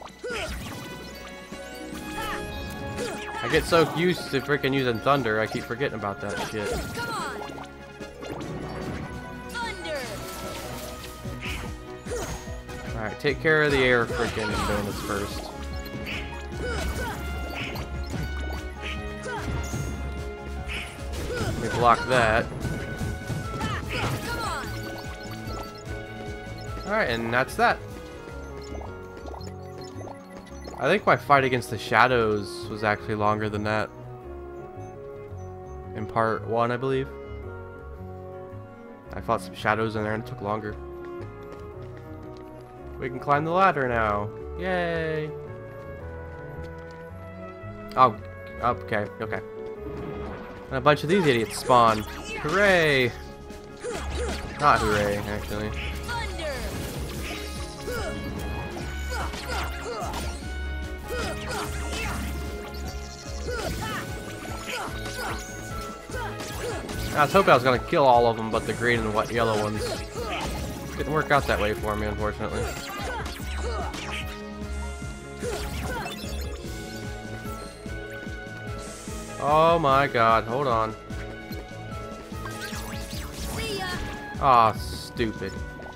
I get so used to freaking using thunder, I keep forgetting about that shit. Alright, take care of the air freaking bandits first. Let me block that. Alright, and that's that. I think my fight against the shadows was actually longer than that. In part 1, I believe. I fought some shadows in there and it took longer. We can climb the ladder now. Yay! Oh, okay, okay. And a bunch of these idiots spawn. Hooray! Not hooray, actually. I was hoping I was going to kill all of them, but the green and yellow ones didn't work out that way for me, unfortunately. Oh my god, hold on. Ah, stupid.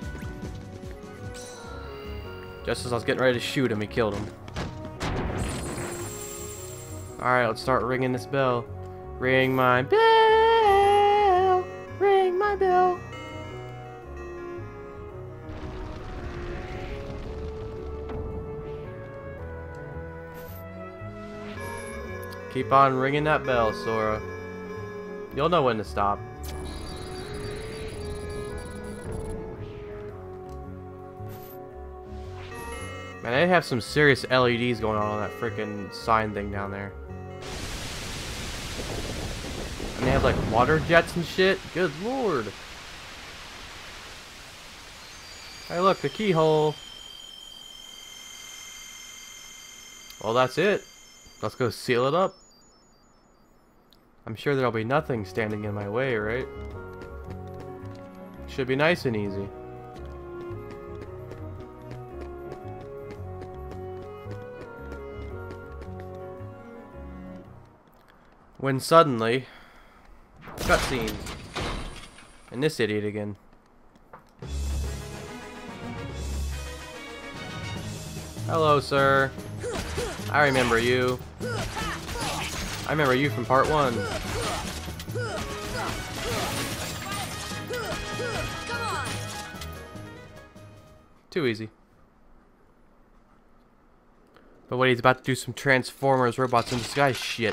Just as I was getting ready to shoot him, he killed him. Alright, let's start ringing this bell. Ring my bell! Ring my bell! Keep on ringing that bell, Sora. You'll know when to stop. Man, they have some serious LEDs going on that freaking sign thing down there. And they have like water jets and shit. Good lord. Hey look, the keyhole. Well, that's it. Let's go seal it up. I'm sure there'll be nothing standing in my way, right? Should be nice and easy. When suddenly... Cutscene. And this idiot again. Hello, sir. I remember you. I remember you from part 1. Too easy. But wait, he's about to do some Transformers robots in disguise shit.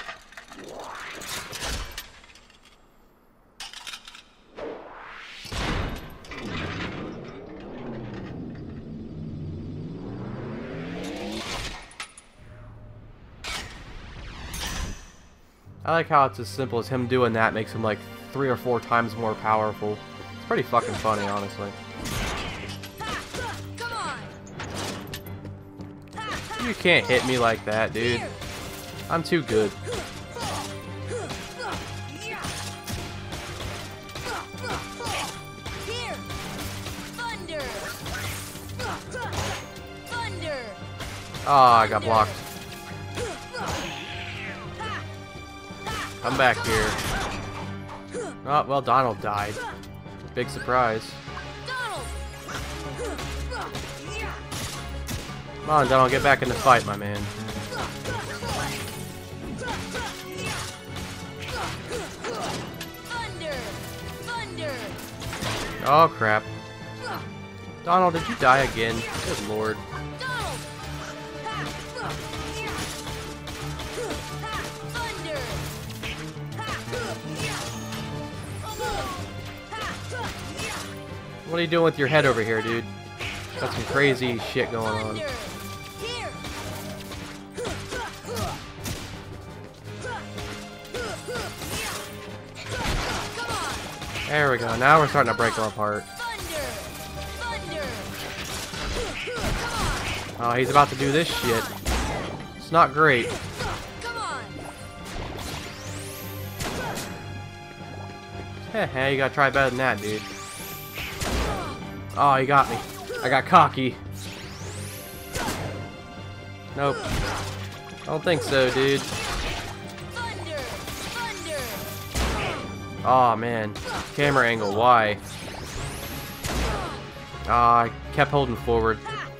I like how it's as simple as him doing that makes him like 3 or 4 times more powerful. It's pretty fucking funny, honestly. You can't hit me like that, dude. I'm too good. Oh, I got blocked. Come back here. Oh, well, Donald died. Big surprise. Come on, Donald, get back in the fight, my man. Oh, crap. Donald, did you die again? Good lord. What are you doing with your head over here, dude? Got some crazy shit going on. There we go. Now we're starting to break them apart. Oh, he's about to do this shit. It's not great. Hey, you gotta try better than that, dude. Oh, he got me. I got cocky. Nope. I don't think so, dude. Oh man, camera angle, why? I kept holding forward.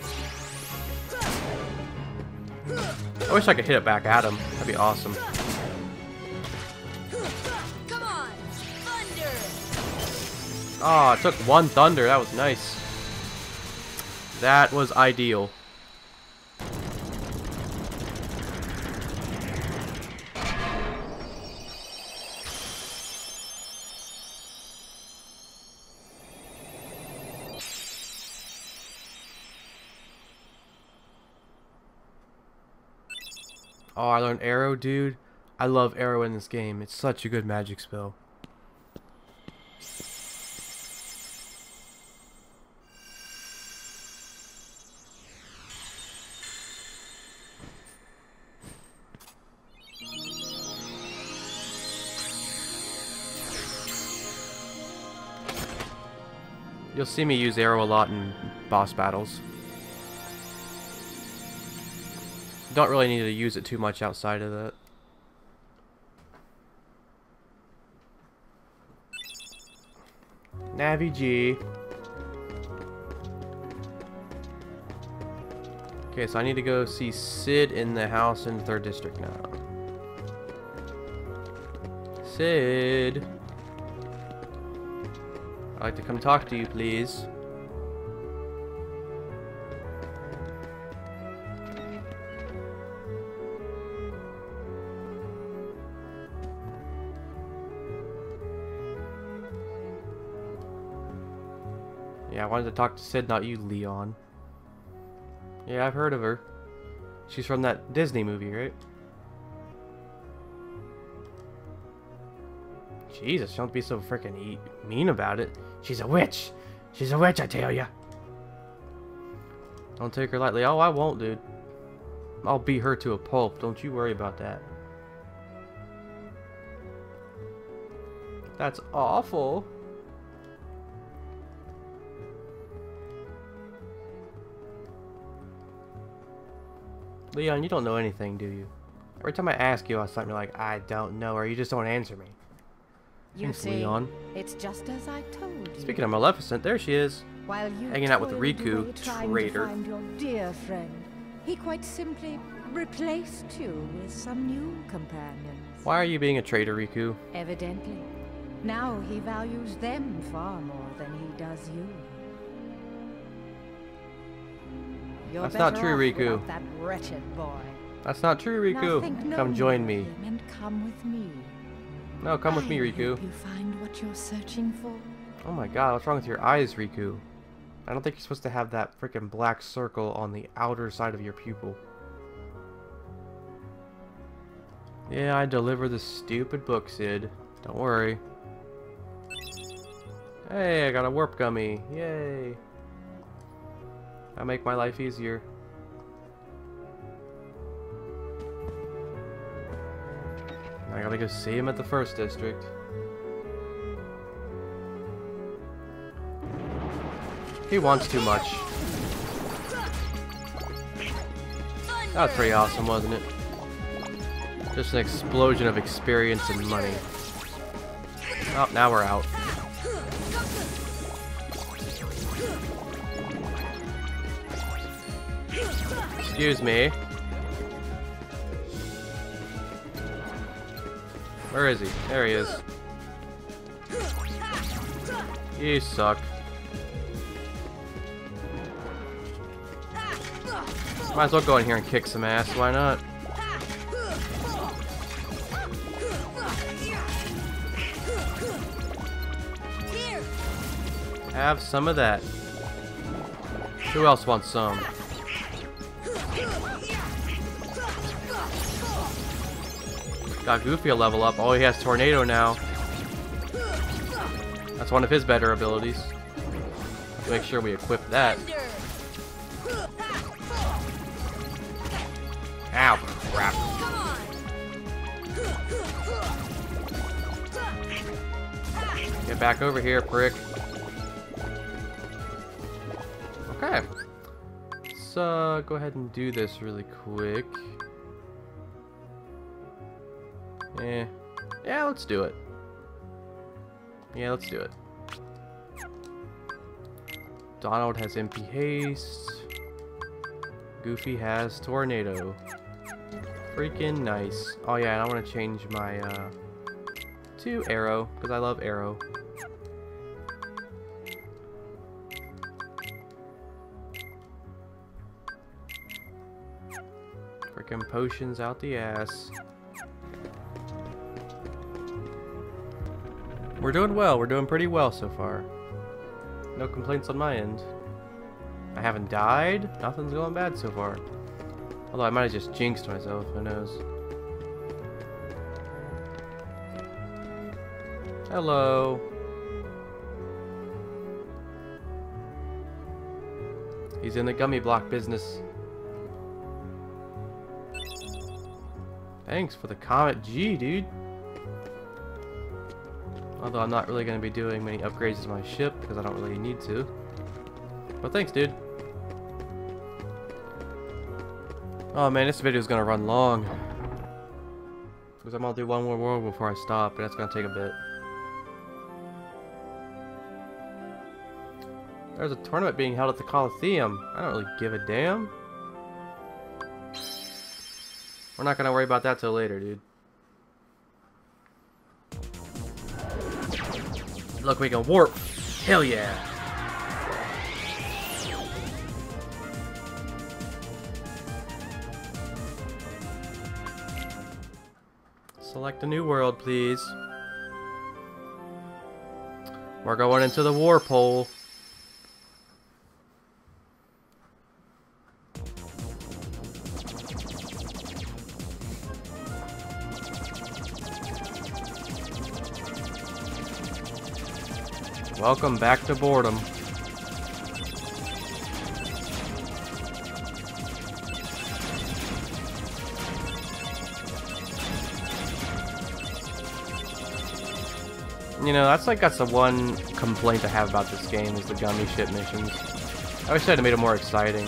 I wish I could hit it back at him. That'd be awesome. Oh, it took one thunder. That was nice. That was ideal. Oh, I learned Arrow, dude. I love Arrow in this game. It's such a good magic spell. You'll see me use Arrow a lot in boss battles. Don't really need to use it too much outside of that. Navi G. Okay, so I need to go see Sid in the house in 3rd District now. Sid. I'd like to come talk to you, please. Yeah, I wanted to talk to Sid, not you, Leon. Yeah, I've heard of her. She's from that Disney movie, right? Jesus, don't be so freaking mean about it. She's a witch. She's a witch, I tell ya. Don't take her lightly. Oh, I won't, dude. I'll beat her to a pulp. Don't you worry about that. That's awful. Leon, you don't know anything, do you? Every time I ask you about something, you're like, I don't know, or you just don't answer me. You Thanks, see, Leon. it's just as I told you. Speaking of Maleficent, there she is. While you hanging out with toiled Riku, away trying traitor. to find your dear friend, he quite simply replaced you with some new companions. Why are you being a traitor, Riku? Evidently. Now he values them far more than he does you. You're That's not better true, off Riku. without that wretched boy. That's not true, Now Riku. think no Come more join of me. him and come with me. No, come with me, I'll Riku. help you find what you're searching for. Oh my god, what's wrong with your eyes, Riku? I don't think you're supposed to have that freaking black circle on the outer side of your pupil. Yeah, I deliver the stupid book, Sid. Don't worry. Hey, I got a warp gummy. Yay. That'll make my life easier. I gotta go see him at the 1st District. He wants too much. That was pretty awesome, wasn't it? Just an explosion of experience and money. Oh, now we're out. Excuse me. Where is he? There he is. You suck. Might as well go in here and kick some ass, why not? Have some of that. Who else wants some? Got Goofy a level up. Oh, he has Tornado now. That's one of his better abilities. Make sure we equip that. Ow, crap. Get back over here, prick. Okay. Let's go ahead and do this really quick. Yeah, let's do it. Yeah, let's do it. Donald has MP Haste. Goofy has Tornado. Freaking nice. Oh yeah, and I want to change my to Arrow because I love Arrow. Freaking potions out the ass. We're doing well. We're doing pretty well so far. No complaints on my end. I haven't died. Nothing's going bad so far. Although I might have just jinxed myself. Who knows? Hello. He's in the gummy block business. Thanks for the Comet G, dude. Although I'm not really going to be doing many upgrades to my ship because I don't really need to. But thanks, dude. Oh man, this video is going to run long. Because I'm going to do one more world before I stop, but that's going to take a bit. There's a tournament being held at the Coliseum. I don't really give a damn. We're not going to worry about that till later, dude. Look, we can warp. Hell yeah. Select a new world, please. We're going into the warp hole. Welcome back to boredom. You know, that's the one complaint I have about this game is the gummy ship missions. I wish I'd have made it more exciting.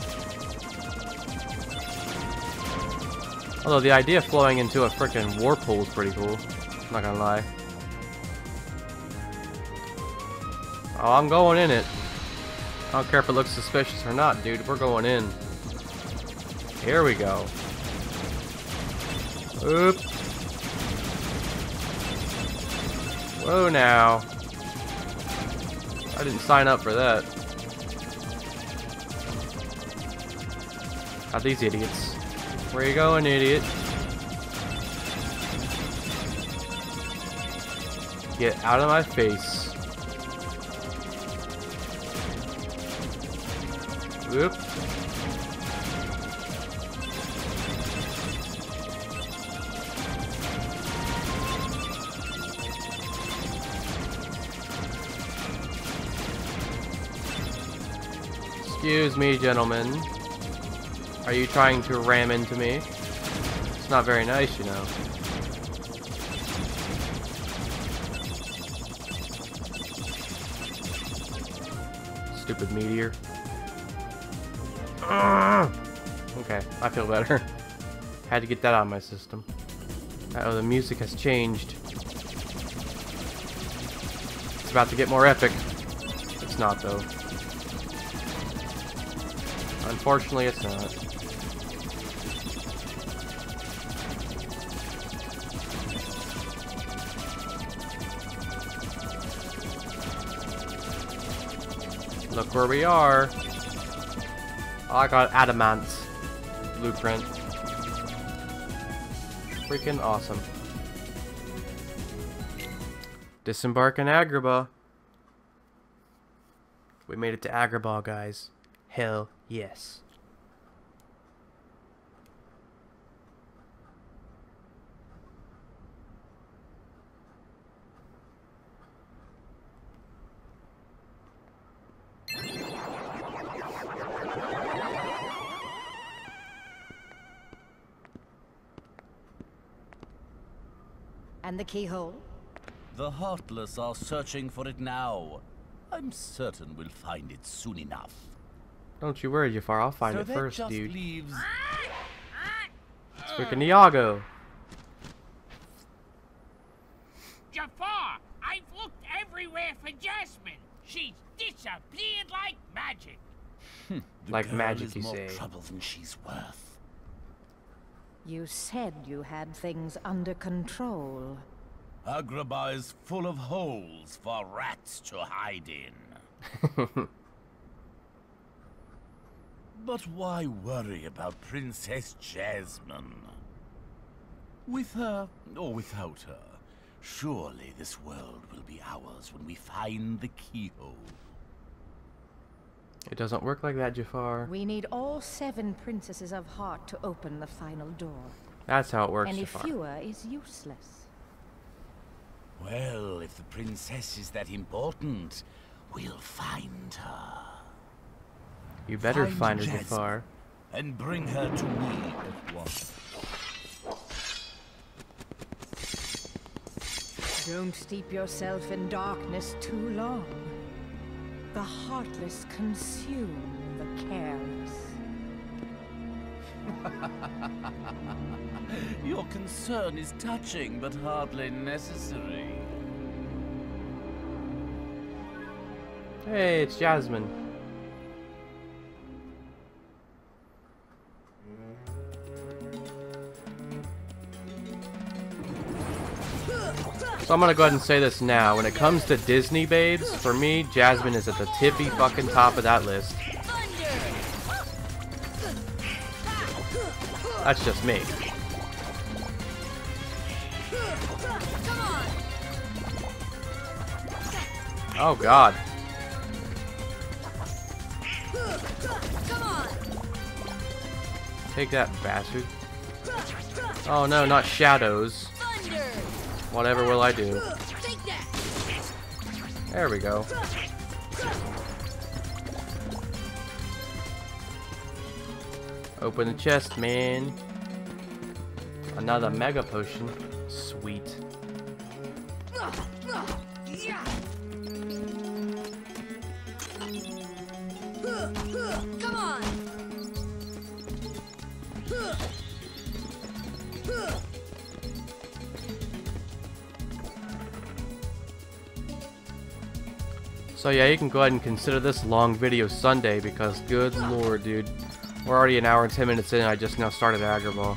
Although the idea of flowing into a frickin' warp hole is pretty cool. I'm not gonna lie. Oh, I'm going in it. I don't care if it looks suspicious or not, dude. We're going in. Here we go. Oop. Whoa now. I didn't sign up for that. Not these idiots. Where you going, idiot? Get out of my face. Whoop. Excuse me, gentlemen. Are you trying to ram into me? It's not very nice, you know. Stupid meteor. Okay, I feel better. Had to get that out of my system. Uh-oh, the music has changed. It's about to get more epic. It's not, though. Unfortunately, it's not. Look where we are. Oh, I got adamant blueprint. Freaking awesome. Disembark in Agrabah. We made it to Agrabah, guys. Hell yes. And the keyhole? The Heartless are searching for it now. I'm certain we'll find it soon enough. Don't you worry, Jafar. I'll find So it that first, just dude. leaves... It's freaking Iago. Jafar, I've looked everywhere for Jasmine. She's disappeared like magic. Like magic, you more say. trouble than she's worth. You said you had things under control. Agrabah is full of holes for rats to hide in. But why worry about Princess Jasmine? With her or without her, surely this world will be ours when we find the keyhole. It doesn't work like that, Jafar. We need all 7 princesses of heart to open the final door. That's how it works, Any Jafar. fewer is useless. Well, if the princess is that important, we'll find her. You better find her, Jafar. And bring her to me at once. Don't steep yourself in darkness too long. The heartless consume the careless. Your concern is touching, but hardly necessary. Hey, it's Jasmine. So I'm gonna go ahead and say this now. When it comes to Disney babes, for me, Jasmine is at the tippy fucking top of that list. That's just me. Oh god. Take that, bastard. Oh no, not shadows. Whatever will I do? There we go. Open the chest, man. Another mega potion. Sweet. Come on. So yeah, you can go ahead and consider this long video Sunday because good lord, dude. We're already an hour and 10 minutes in and I just now started Agrabah.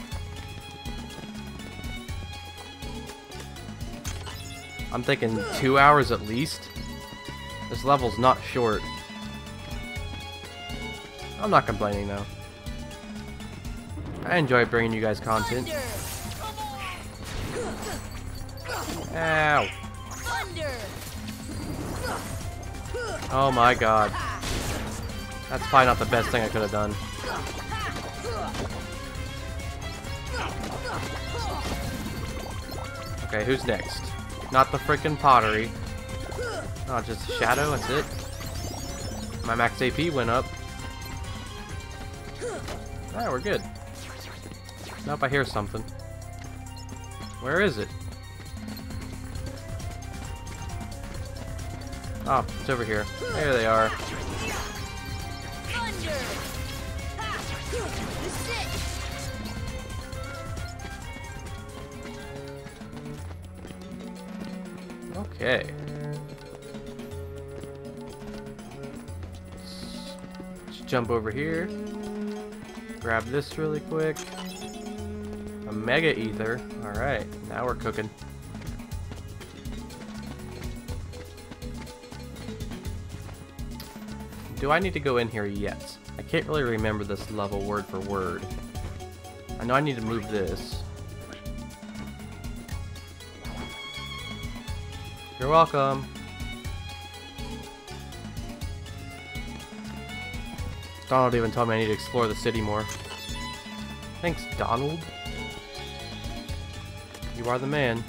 I'm thinking 2 hours at least. This level's not short. I'm not complaining though. I enjoy bringing you guys content. Ow. Oh my god. That's probably not the best thing I could have done. Okay, who's next? Not the frickin' pottery. Oh, just a shadow, that's it. My max AP went up. Alright, we're good. Nope, I hear something. Where is it? Oh, it's over here. There they are. Okay. Let's jump over here. Grab this really quick. A mega ether. Alright, now we're cooking. do I need to go in here yet? I can't really remember this level word for word. I know I need to move this. You're welcome. Donald even told me I need to explore the city more. Thanks, Donald. You are the man.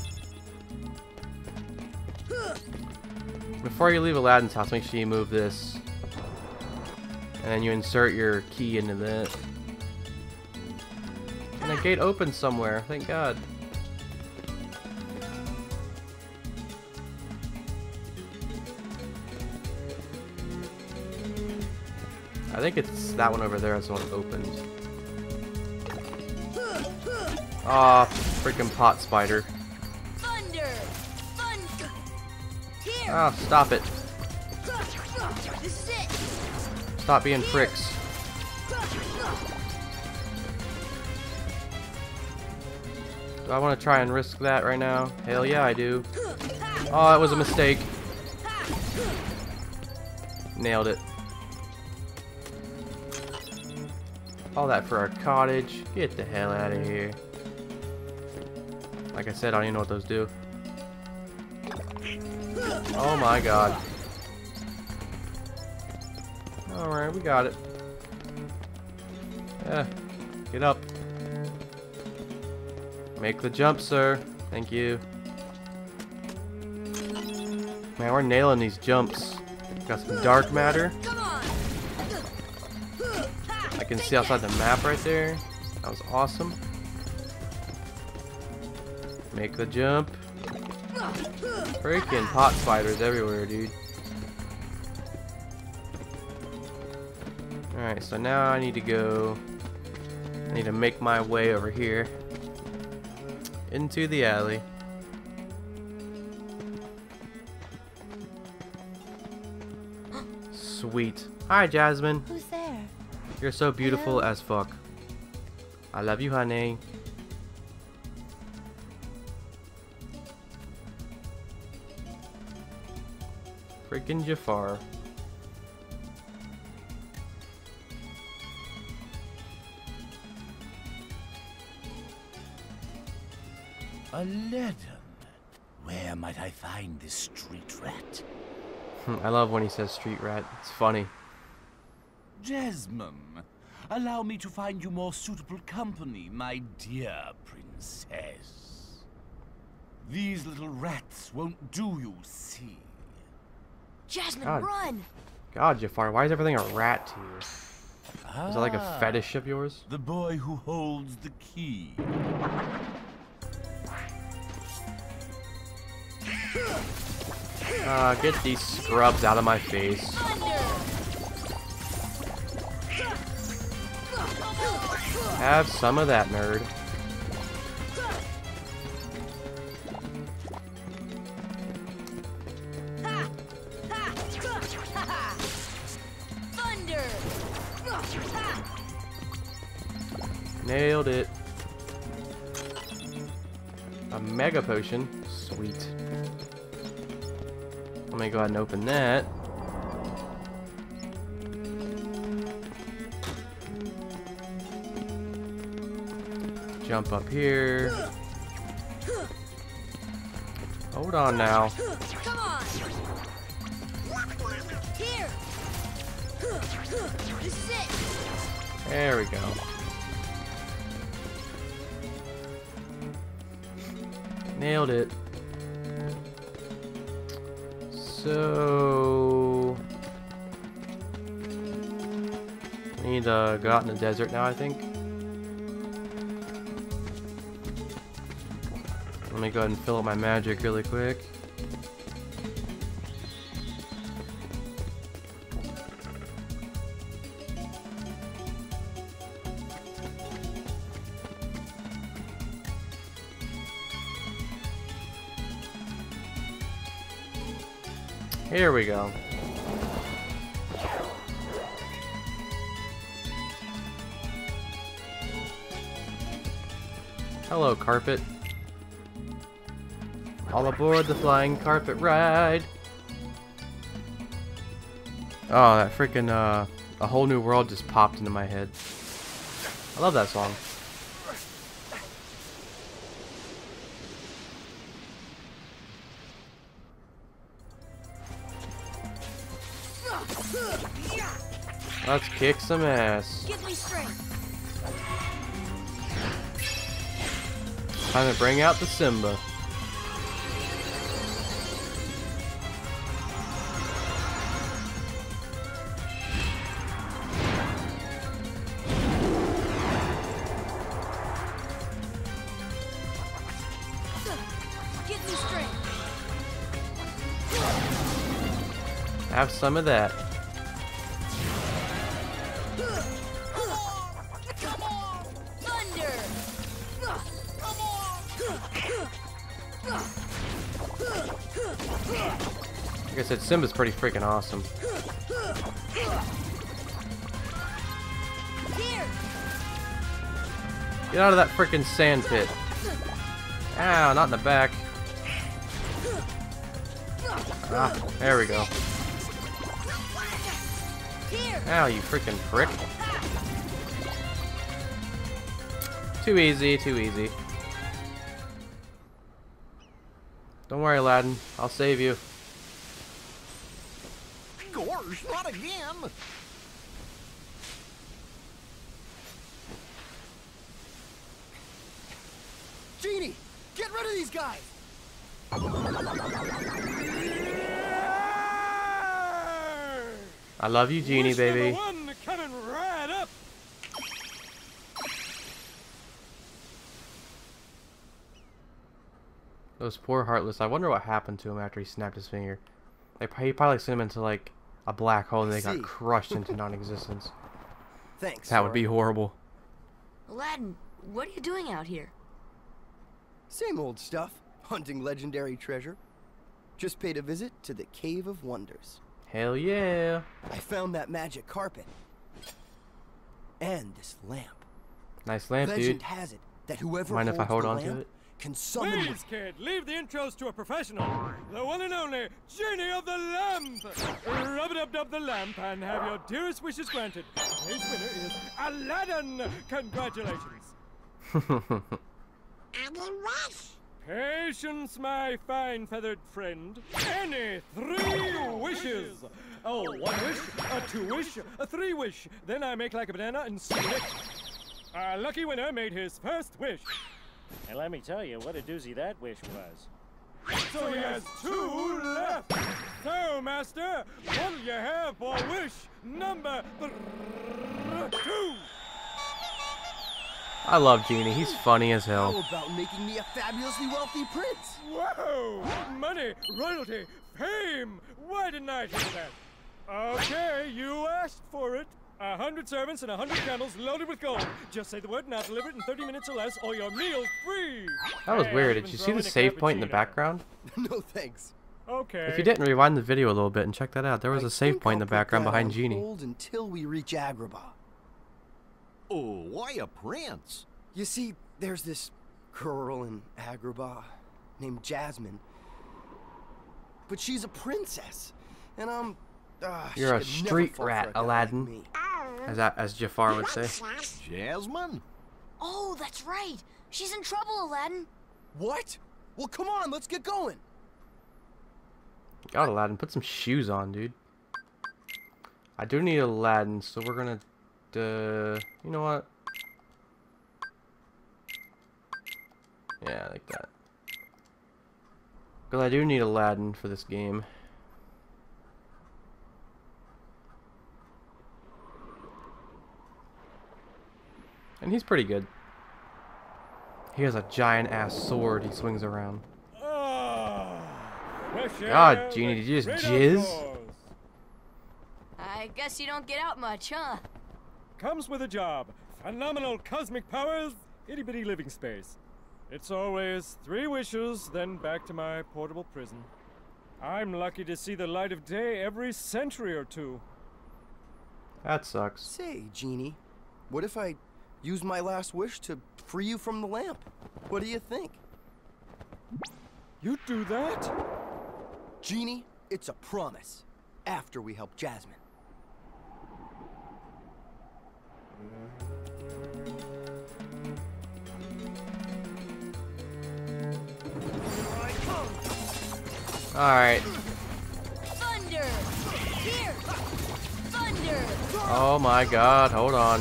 Before you leave Aladdin's house, make sure you move this. And then you insert your key into that. And the gate opens somewhere, thank God. I think it's that one over there is the one that opens. Aw, freaking pot spider. Thunder! Thunder! Here! Ah, stop it. This is it! Stop being pricks. Do I want to try and risk that right now? Hell yeah, I do. Oh, that was a mistake. Nailed it. All that for our cottage. Get the hell out of here. Like I said, I don't even know what those do. Oh my god. Alright, we got it. Yeah. Get up. Make the jump, sir. Thank you. Man, we're nailing these jumps. Got some dark matter. I can see outside the map right there. That was awesome. Make the jump. Freaking pot spiders everywhere, dude. Alright, so now I need to go... I need to make my way over here. Into the alley. Sweet. Hi, Jasmine. Who's there? You're so beautiful as fuck. I love you, honey. Freaking Jafar. Aladdin, where might I find this street rat? I love when he says street rat. It's funny. Jasmine, allow me to find you more suitable company, my dear princess. These little rats won't do, you see. Jasmine, God. run! God, Jafar, why is everything a rat to you? Is that like a fetish of yours? The boy who holds the key. Get these scrubs out of my face. Have some of that, nerd. Thunder! Nailed it. A mega potion. Sweet. Let me go ahead and open that. Jump up here. Hold on now. Come on! Here! This is it! There we go. Nailed it. So... we need to go out in the desert now, I think. Let me go ahead and fill up my magic really quick. Here we go. Hello, carpet. All aboard the flying carpet ride. Oh, that freaking A Whole New World just popped into my head. I love that song. Let's kick some ass. Give me strength. Time to bring out the Simba. Give me strength. Have some of that. Thunder. Like I said, Simba's pretty freaking awesome. Here. Get out of that freaking sand pit. Ow, not in the back. Ah, there we go. Ow, you freaking prick. Too easy, too easy. Don't worry, Aladdin. I'll save you. Gosh, not again! Genie, get rid of these guys! I love you, Genie, baby. Coming right up. Those poor Heartless. I wonder what happened to him after he snapped his finger. Like, he probably sent him into like a black hole and they got crushed into non-existence. Thanks. That would be horrible. Aladdin, what are you doing out here? Same old stuff. Hunting legendary treasure. Just paid a visit to the Cave of Wonders. Hell yeah. I found that magic carpet. And this lamp. Nice lamp, Legend dude. has it that whoever Mind if I hold holds the on to lamp it? can summon Please, kid, leave the intros to a professional. The one and only Genie of the Lamp. Rub-a-dub-dub the lamp and have your dearest wishes granted. Today's winner is Aladdin. Congratulations. Patience, my fine feathered friend. Any 3 wishes. Oh, 1 wish, a 2 wish, a 3 wish. Then I make like a banana and spin it. Our lucky winner made his first wish. And let me tell you what a doozy that wish was. So he has 2 left. So, Master, what'll you have for wish number 2? I love Genie. He's funny as hell. How about making me a fabulously wealthy prince? Whoa! Money, royalty, fame! Why didn't I hear that? Okay, you asked for it. 100 servants and 100 camels loaded with gold. Just say the word and I'll deliver it in 30 minutes or less, or your meal's free. That was weird. Did you see the save point in the background? No thanks. Okay. If you didn't, rewind the video a little bit and check that out. There was a save point in the background behind Genie. Hold until we reach Agrabah. Oh, why a prince? You see, there's this girl in Agrabah named Jasmine. But she's a princess, and I'm... You're a street rat, Aladdin. As Jafar would say. Jasmine? Oh, that's right. She's in trouble, Aladdin. What? Well, come on, let's get going. God, Aladdin, put some shoes on, dude. I do need Aladdin, so we're gonna... you know what? Yeah, like that. Because I do need Aladdin for this game. And he's pretty good. He has a giant-ass sword he swings around. God, Genie, did you just jizz? I guess you don't get out much, huh? Comes with a job. Phenomenal cosmic powers, itty-bitty living space. It's always 3 wishes, then back to my portable prison. I'm lucky to see the light of day every century or 2. That sucks. Say, Genie, what if I use my last wish to free you from the lamp? What do you think? You do that? Genie, it's a promise. After we help Jasmine. Alright. Thunder! Here! Thunder! Oh my god, hold on.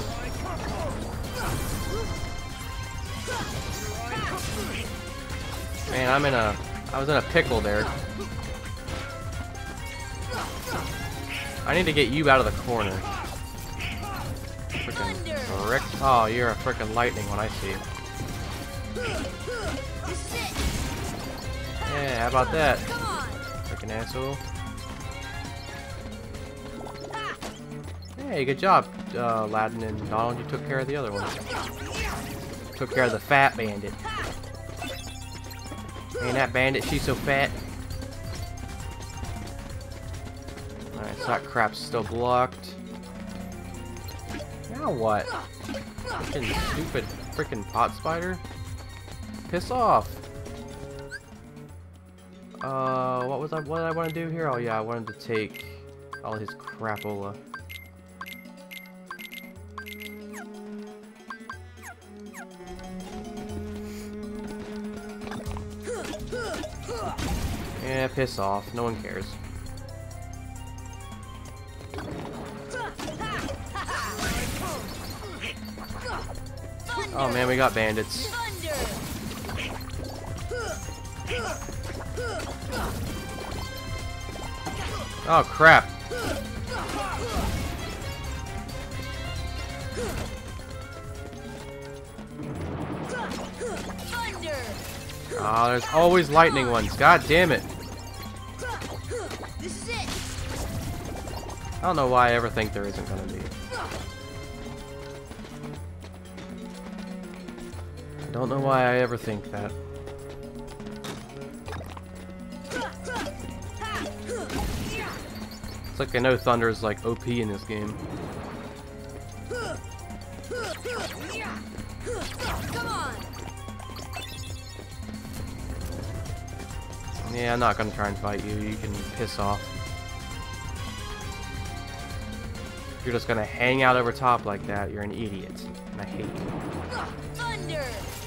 Man, I was in a pickle there. I need to get you out of the corner. Frickin' frick. Oh, you're a frickin' lightning when I see you. Yeah, how about that? Frickin' asshole. Hey, good job, Aladdin and Donald. You took care of the other one. Took care of the fat bandit. Man, that bandit, she's so fat. Alright, so that crap's still blocked. Now what? Fucking stupid freaking pot spider. Piss off. What did I want to do here? Oh yeah, I wanted to take all his crapola. Yeah, piss off. No one cares. Oh man, we got bandits. Oh crap. Oh, there's always lightning ones. God damn it. This is it. I don't know why I ever think there isn't gonna be. I don't know why I ever think that. It's like I know Thunder is like OP in this game. Come on. Yeah, I'm not gonna try and fight you. You can piss off. You're just gonna hang out over top like that. You're an idiot. And I hate you. Thunder.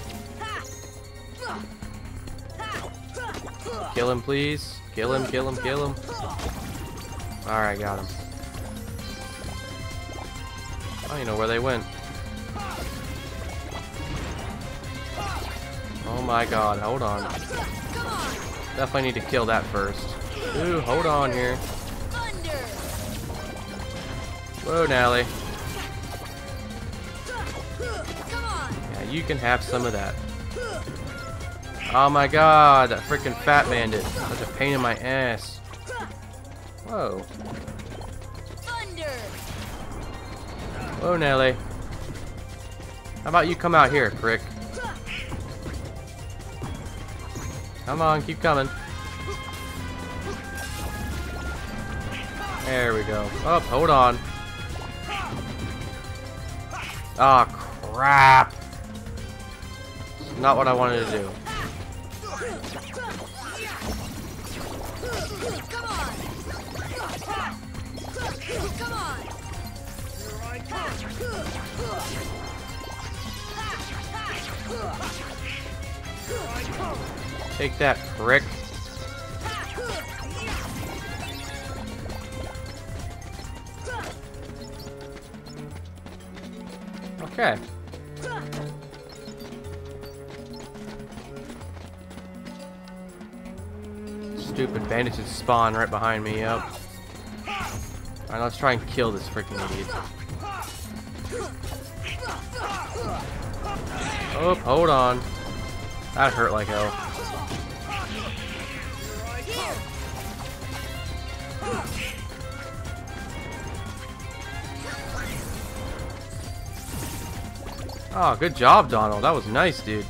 Kill him, please. Kill him, kill him, kill him. Alright, got him. Oh, you know where they went. Oh my god, hold on. Definitely need to kill that first. Ooh, hold on here. Whoa, Nally. Yeah, you can have some of that. Oh my god, that freaking fat bandit. Such a pain in my ass. Whoa. Whoa, Nelly. How about you come out here, prick? Come on, keep coming. There we go. Oh, hold on. Ah, oh, crap. Not what I wanted to do. Come on. Come on. Take that, prick. Okay. Stupid bandits just spawn right behind me, yep. Alright, let's try and kill this freaking idiot. Oh, hold on. That hurt like hell. Oh, good job, Donald. That was nice, dude.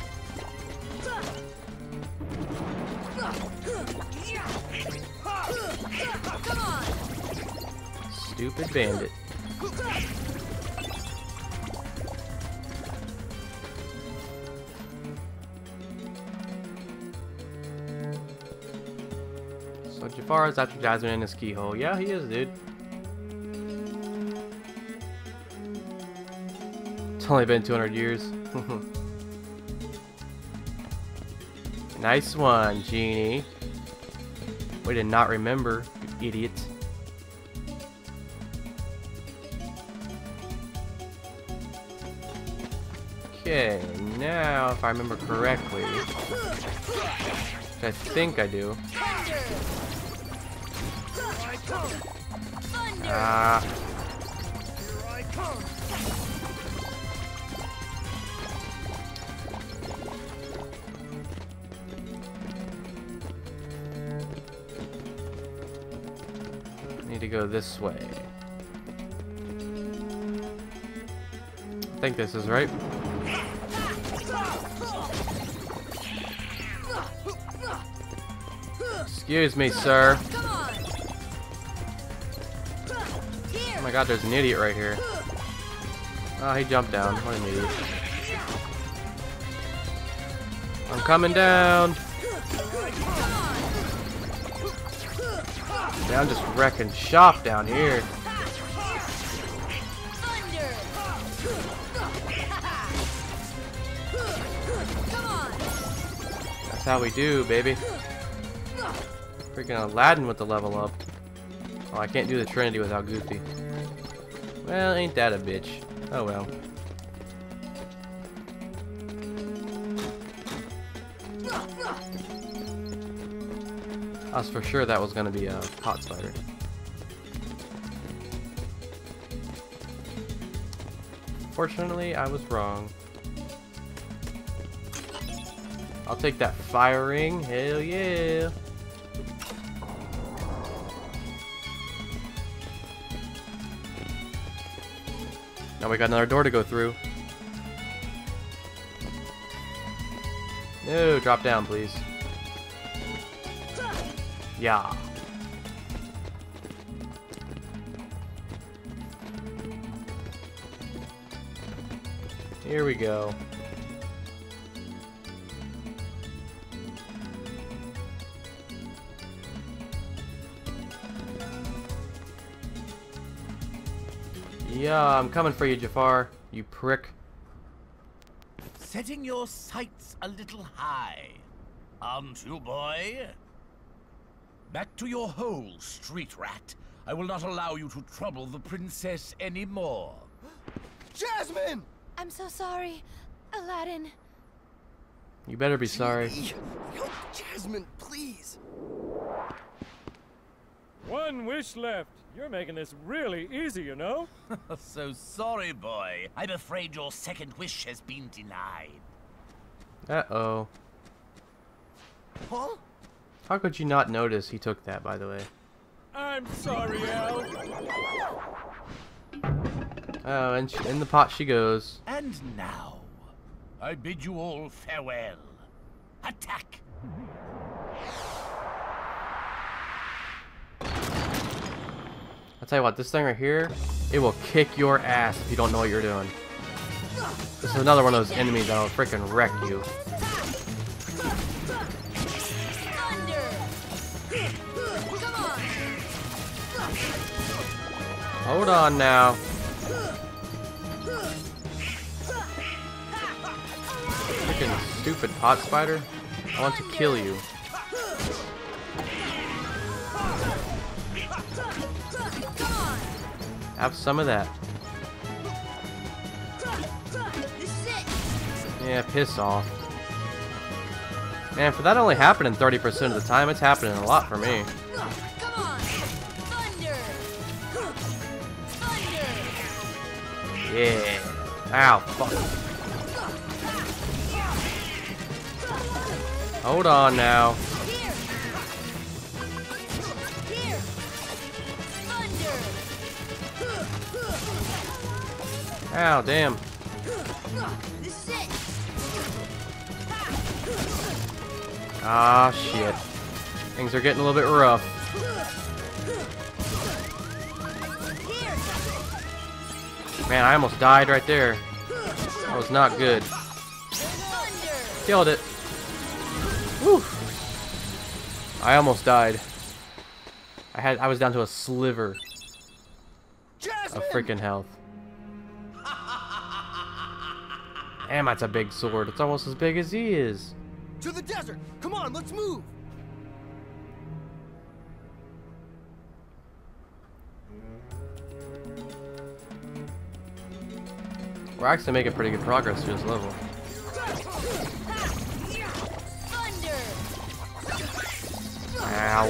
Stupid bandit. So Jafar is after Jasmine in his keyhole. Yeah, he is, dude. It's only been 200 years. Nice one, Genie. We did not remember, you idiot. Okay, now if I remember correctly, which I think I do. Ah. Need to go this way. I think this is right. Excuse me, sir. Oh my god, there's an idiot right here. Oh, he jumped down. What an idiot. I'm coming down. Yeah, I'm just wrecking shop down here. That's how we do, baby. Freaking Aladdin with the level up. Oh, I can't do the Trinity without Goofy. Well, ain't that a bitch. Oh well. I was for sure that was gonna be a pot spider. Fortunately, I was wrong. I'll take that fire ring. Hell yeah. Now we got another door to go through. No, drop down, please. Yeah. Here we go. Yeah, I'm coming for you, Jafar, you prick. Setting your sights a little high, aren't you, boy? Back to your hole, street rat. I will not allow you to trouble the princess anymore. Jasmine! I'm so sorry, Aladdin. You better be sorry. Help Jasmine, please. One wish left. You're making this really easy, you know? So sorry, boy. I'm afraid your second wish has been denied. Uh-oh. Huh? How could you not notice he took that, by the way? I'm sorry, Al. Oh, and in the pot she goes. And now, I bid you all farewell. Attack! I'll tell you what, this thing right here, it will kick your ass if you don't know what you're doing. This is another one of those enemies that'll freaking wreck you. Hold on now. Freaking stupid pot spider. I want to kill you. Have some of that. Yeah, piss off. Man, for that only happening 30% of the time, it's happening a lot for me. Yeah. Ow, fuck. Hold on now. Ow, damn. Ah, shit. Things are getting a little bit rough. Man, I almost died right there. That was not good. Killed it. Whew. I almost died. I was down to a sliver of freaking health. Damn, that's a big sword. It's almost as big as he is. To the desert! Come on, let's move! We're actually making pretty good progress through this level. Ow.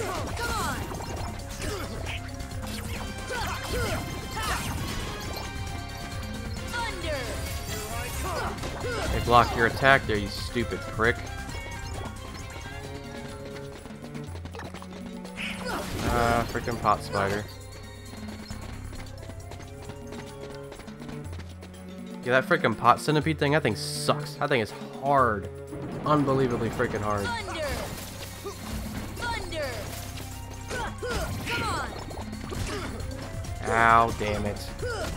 They block your attack there, you stupid prick. Freaking pot spider. Yeah, that freaking pot centipede thing, that thing sucks. That thing is hard. Unbelievably freaking hard. Ow, damn it.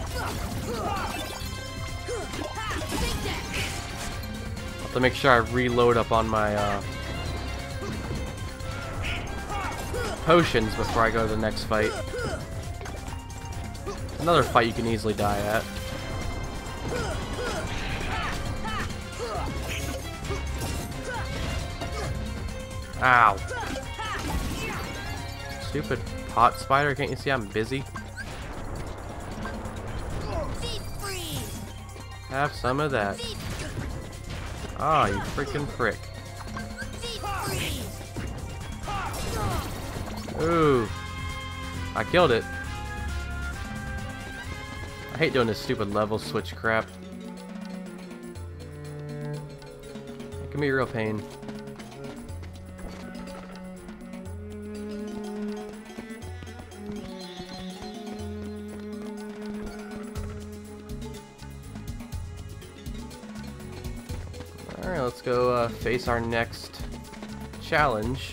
I'll have to make sure I reload up on my potions before I go to the next fight. Another fight you can easily die at. Ow. Stupid pot spider, can't you see I'm busy? Have some of that. Ah, you freaking prick. Ooh. I killed it. I hate doing this stupid level switch crap. It can be a real pain. Alright, let's go face our next challenge.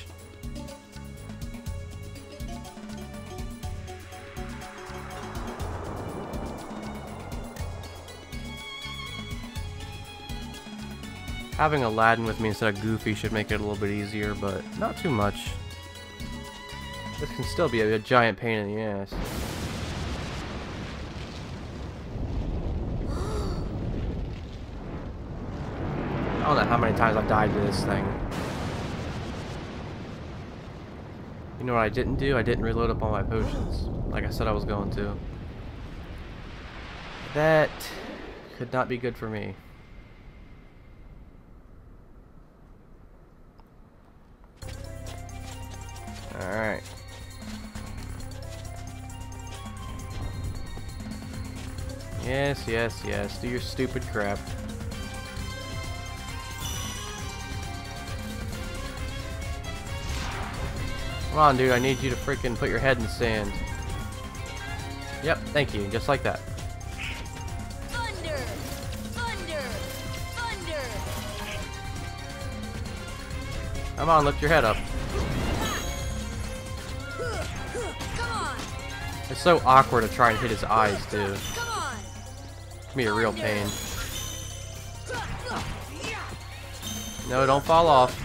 Having Aladdin with me instead of Goofy should make it a little bit easier, but not too much. This can still be a giant pain in the ass. I don't know how many times I've died to this thing. You know what I didn't do? I didn't reload up all my potions, like I said I was going to. That could not be good for me. Alright. Yes, yes, yes. Do your stupid crap. Come on, dude. I need you to freaking put your head in the sand. Yep, thank you. Just like that. Thunder! Thunder! Thunder! Come on, lift your head up. It's so awkward to try and hit his eyes, too. It's gonna be a real pain. No, don't fall off.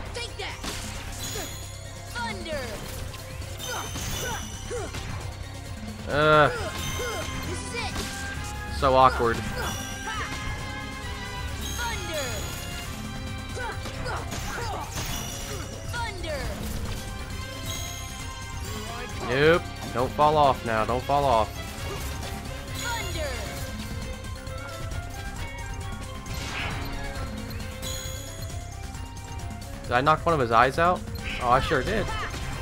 So awkward. Nope. Don't fall off now. Don't fall off. Did I knock one of his eyes out? Oh, I sure did.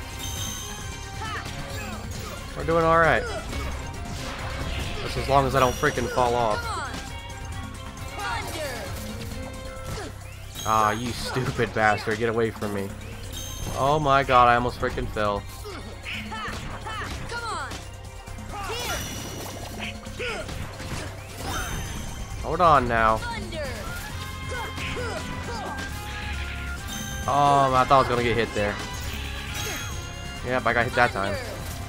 We're doing alright. Just as long as I don't freaking fall off. Ah, you stupid bastard. Get away from me. Oh my god, I almost freaking fell. Hold on now. Oh, I thought I was gonna get hit there. Yep, I got hit that time.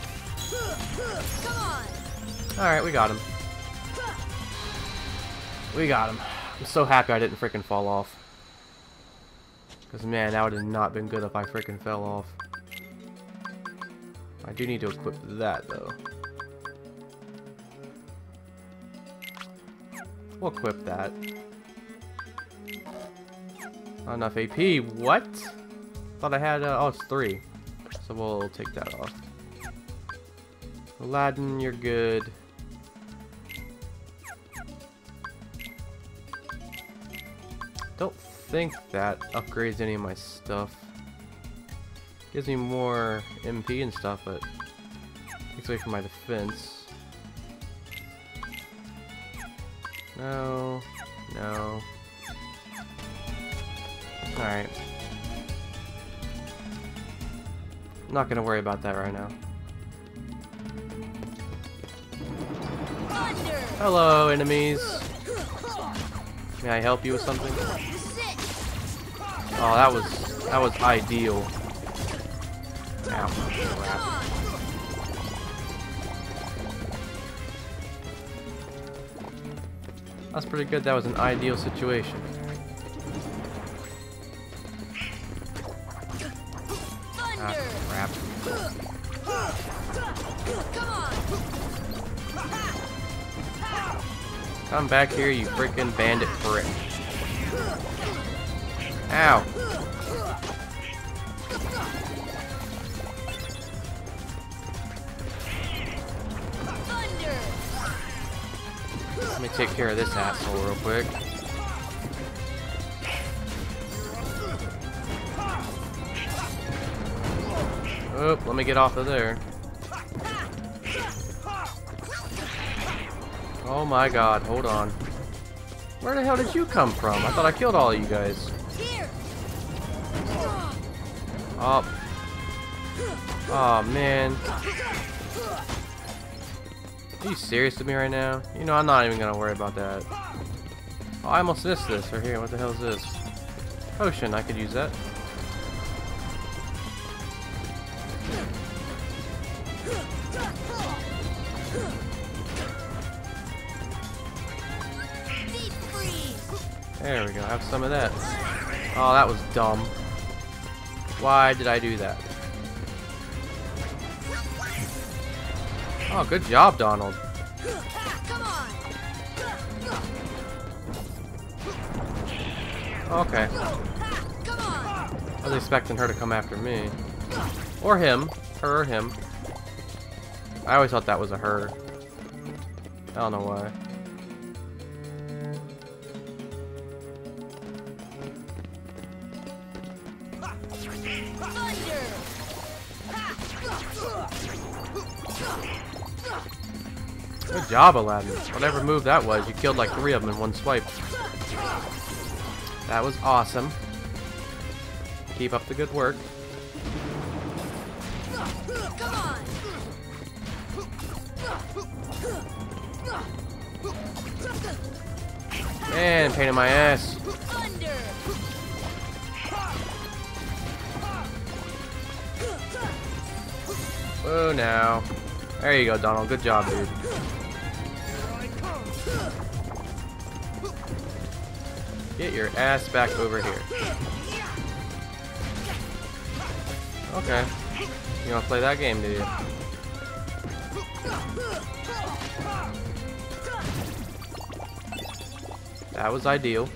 Alright, we got him. We got him. I'm so happy I didn't freaking fall off. Because, man, that would have not been good if I freaking fell off. I do need to equip that, though. We'll equip that. Not enough AP. What? Thought I had, oh, it's 3. So we'll take that off. Aladdin, you're good. Don't think that upgrades any of my stuff. Gives me more MP and stuff, but takes away from my defense. No. No. Alright. I'm not gonna worry about that right now. Hello, enemies. May I help you with something? Oh, that was ideal. Ow, crap. That's pretty good. That was an ideal situation. Ah, crap. Come back here, you freaking bandit prick. Ow. Let me take care of this asshole real quick. Oh, let me get off of there. Oh my god, hold on. Where the hell did you come from? I thought I killed all of you guys. Oh. Oh man. Are you serious with me right now? You know, I'm not even gonna worry about that. Oh, I almost missed this right here. What the hell is this? Potion, I could use that. There we go, have some of that. Oh, that was dumb. Why did I do that? Oh, good job, Donald. Okay. I was expecting her to come after me. Or him. Her or him. I always thought that was a her. I don't know why. Good job, Aladdin. Whatever move that was, you killed like 3 of them in one swipe. That was awesome. Keep up the good work. Man, pain in my ass. Oh, now. There you go, Donald. Good job, dude. Get your ass back over here. Okay. You wanna play that game, do you? That was ideal.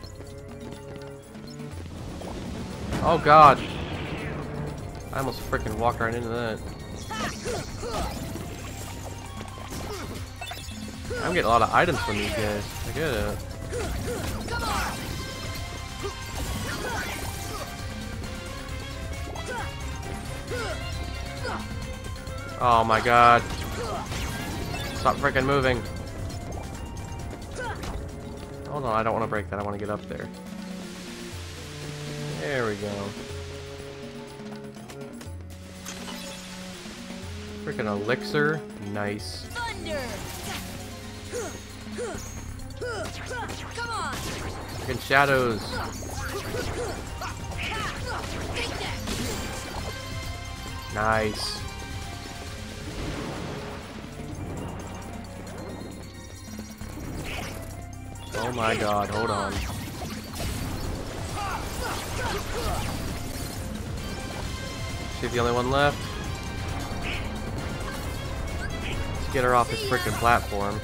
Oh god. I almost freaking walked right into that. I'm getting a lot of items from these guys. I get it. Oh my god. Stop freaking moving. Hold on, I don't want to break that. I want to get up there. There we go. Freaking elixir. Nice. Freaking shadows. Nice. Oh my god, hold on. She's the only one left. Let's get her off this freaking platform.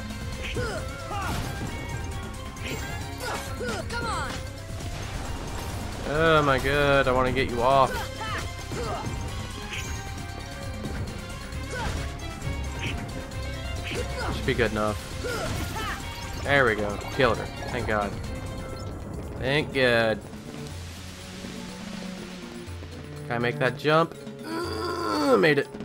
Oh my god, I want to get you off. Should be good enough. There we go. Killed her. Thank God. Thank God. Can I make that jump? Made it.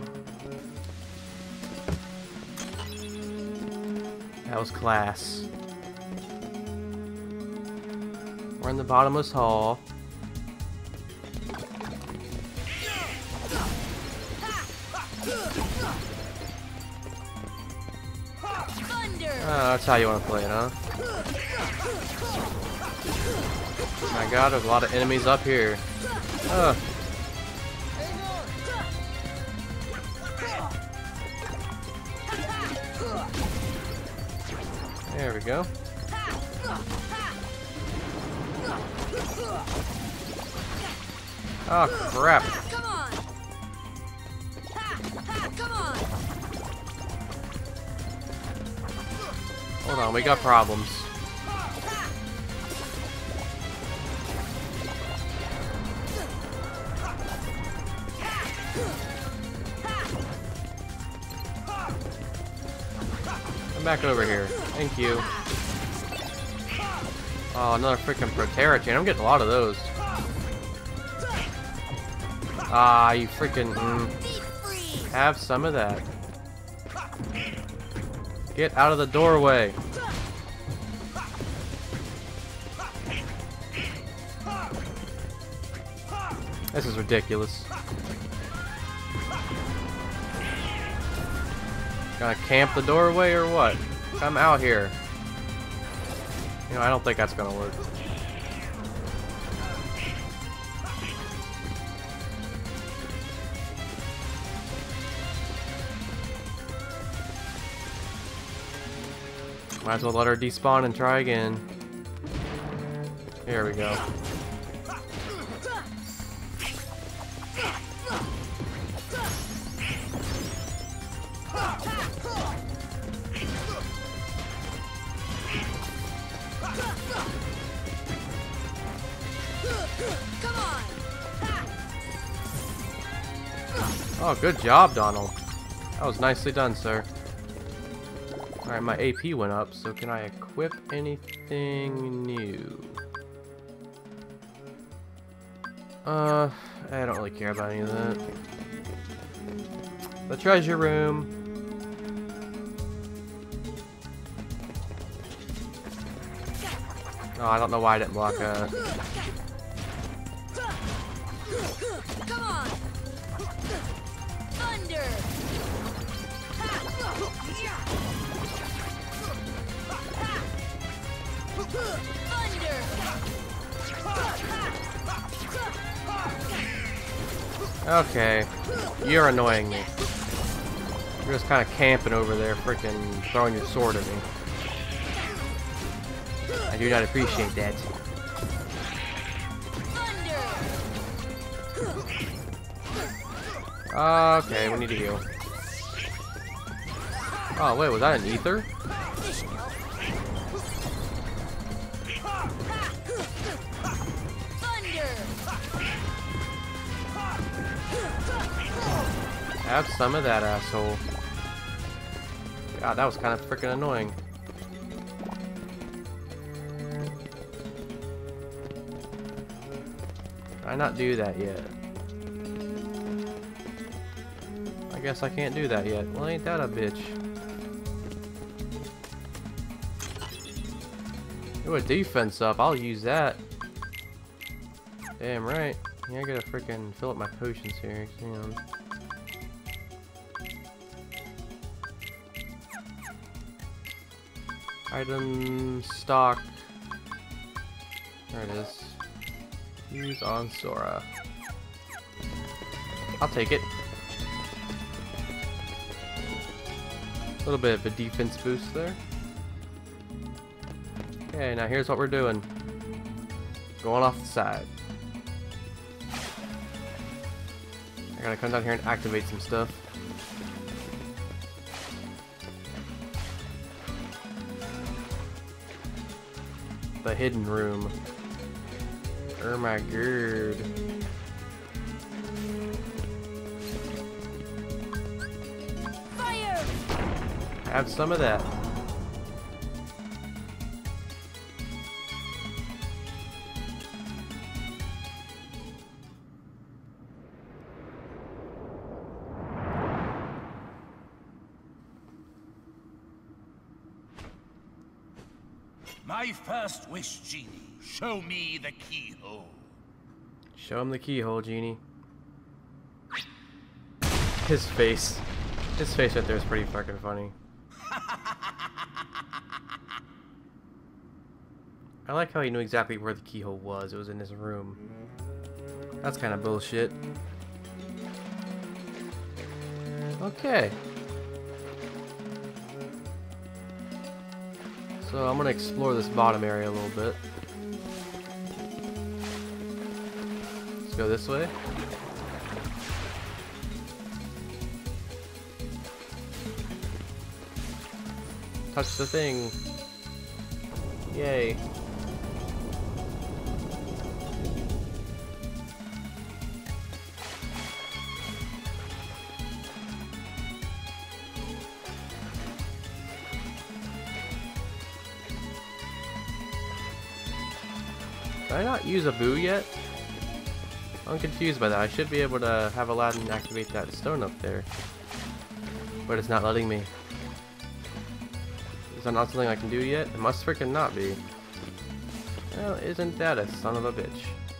That was class. We're in the bottomless hall. Oh, that's how you want to play it, huh? My God, there's a lot of enemies up here. Ugh. There we go. Oh crap! Come on! Come on! Hold on, we got problems. Come back over here. Thank you. Oh, another freaking Protera chain. I'm getting a lot of those. Ah, you freaking... have some of that. Get out of the doorway. This is ridiculous. Gonna camp the doorway or what? Come out here. You know, I don't think that's gonna work. Might as well let her despawn and try again. Here we go. Oh, good job, Donald. That was nicely done, sir. Alright, my AP went up, so can I equip anything new? I don't really care about any of that. The treasure room. Oh, I don't know why I didn't block that. Come on! Thunder! Okay, you're annoying me. You're just kind of camping over there, freaking throwing your sword at me. I do not appreciate that. Okay, we need to heal. Oh wait, was that an ether? Have some of that, asshole. God, that was kind of freaking annoying. Can I not do that yet? I guess I can't do that yet. Well, ain't that a bitch? Ooh, a defense up. I'll use that. Damn right. Yeah, I gotta freaking fill up my potions here. Hang on. Item stock. There it is. Use on Sora. I'll take it. A little bit of a defense boost there. Okay, now here's what we're doing. Going off the side. I gotta come down here and activate some stuff. The hidden room. Oh my god. Fire! Have some of that. My first wish, Genie. Show me the keyhole. Show him the keyhole, Genie. His face. His face right there is pretty fucking funny. I like how he knew exactly where the keyhole was. It was in his room. That's kind of bullshit. Okay. So I'm gonna explore this bottom area a little bit. Let's go this way. Touch the thing. Yay. Did I not use a boo yet? I'm confused by that. I should be able to have Aladdin activate that stone up there. But it's not letting me. Is that not something I can do yet? It must freaking not be. Well, isn't that a son of a bitch?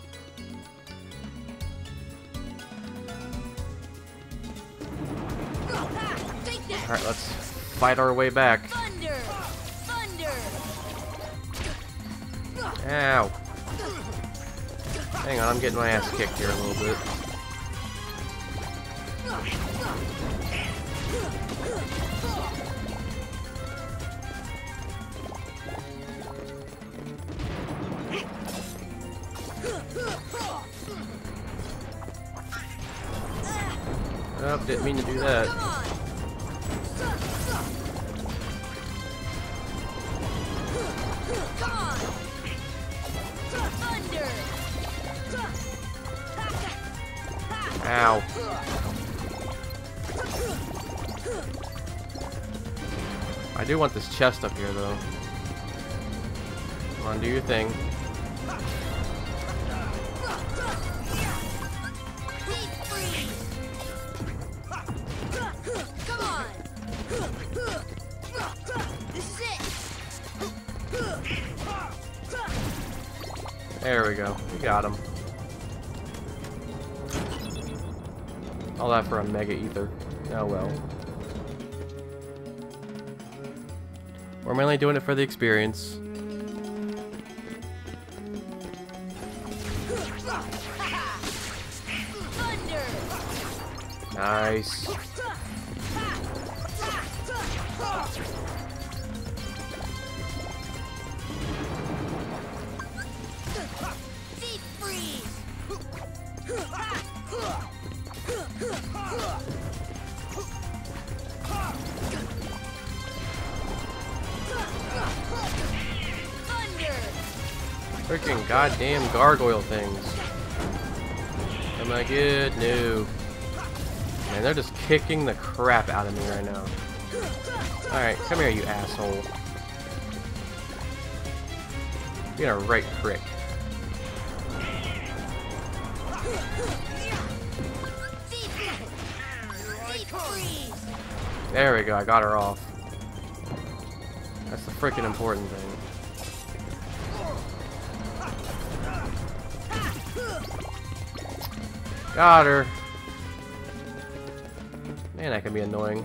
Alright, let's fight our way back. Thunder! Thunder! Ow. Hang on, I'm getting my ass kicked here a little bit. Oh, didn't mean to do that. Ow. I do want this chest up here, though. Come on, do your thing. There we go. We got him. All that for a mega ether. Oh well. We're mainly doing it for the experience. Nice. Freaking goddamn gargoyle things. Am I good? No. Man, they're just kicking the crap out of me right now. Alright, come here, you asshole. Being a right prick. There we go, I got her off. That's the freaking important thing. Got her. Man, that can be annoying.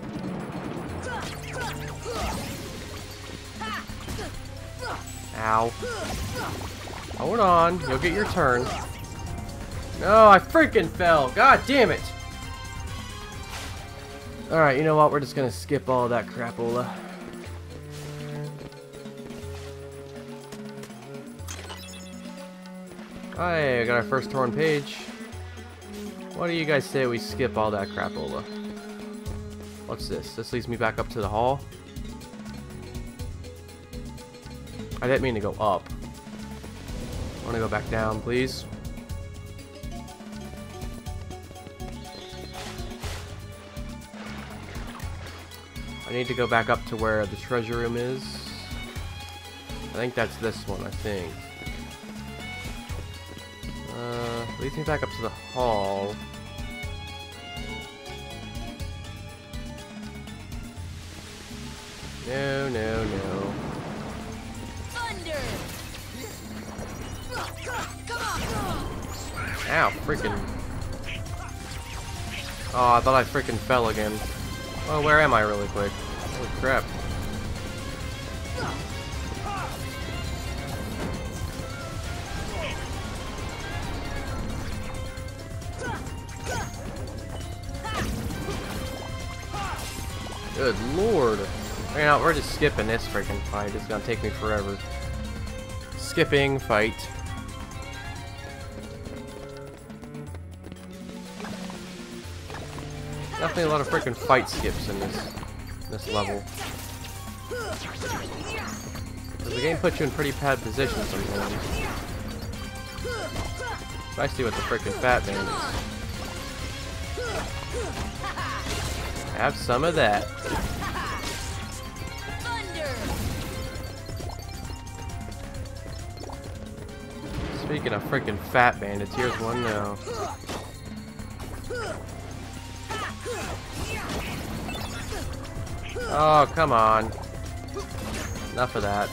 Ow. Hold on, you'll get your turn. No, I freaking fell. God damn it. Alright, you know what? We're just gonna skip all of that crapola. Alright, I got our first torn page. What do you guys say we skip all that crapola? What's this? This leads me back up to the hall. I didn't mean to go up. want to go back down, please. I need to go back up to where the treasure room is. I think that's this one, I think. Leads me back up to the hall. No, no, no. Thunder! Come on! Ow, freaking. Oh, I thought I freaking fell again. Oh, where am I really quick? Holy crap. Good lord. You know, we're just skipping this freaking fight. It's gonna take me forever. Skipping fight. Definitely a lot of freaking fight skips in this level. So the game puts you in pretty bad positions sometimes. Especially with the freaking fat bandits. Have some of that. Speaking of freaking fat bandits, here's one now. Oh, come on. Enough of that.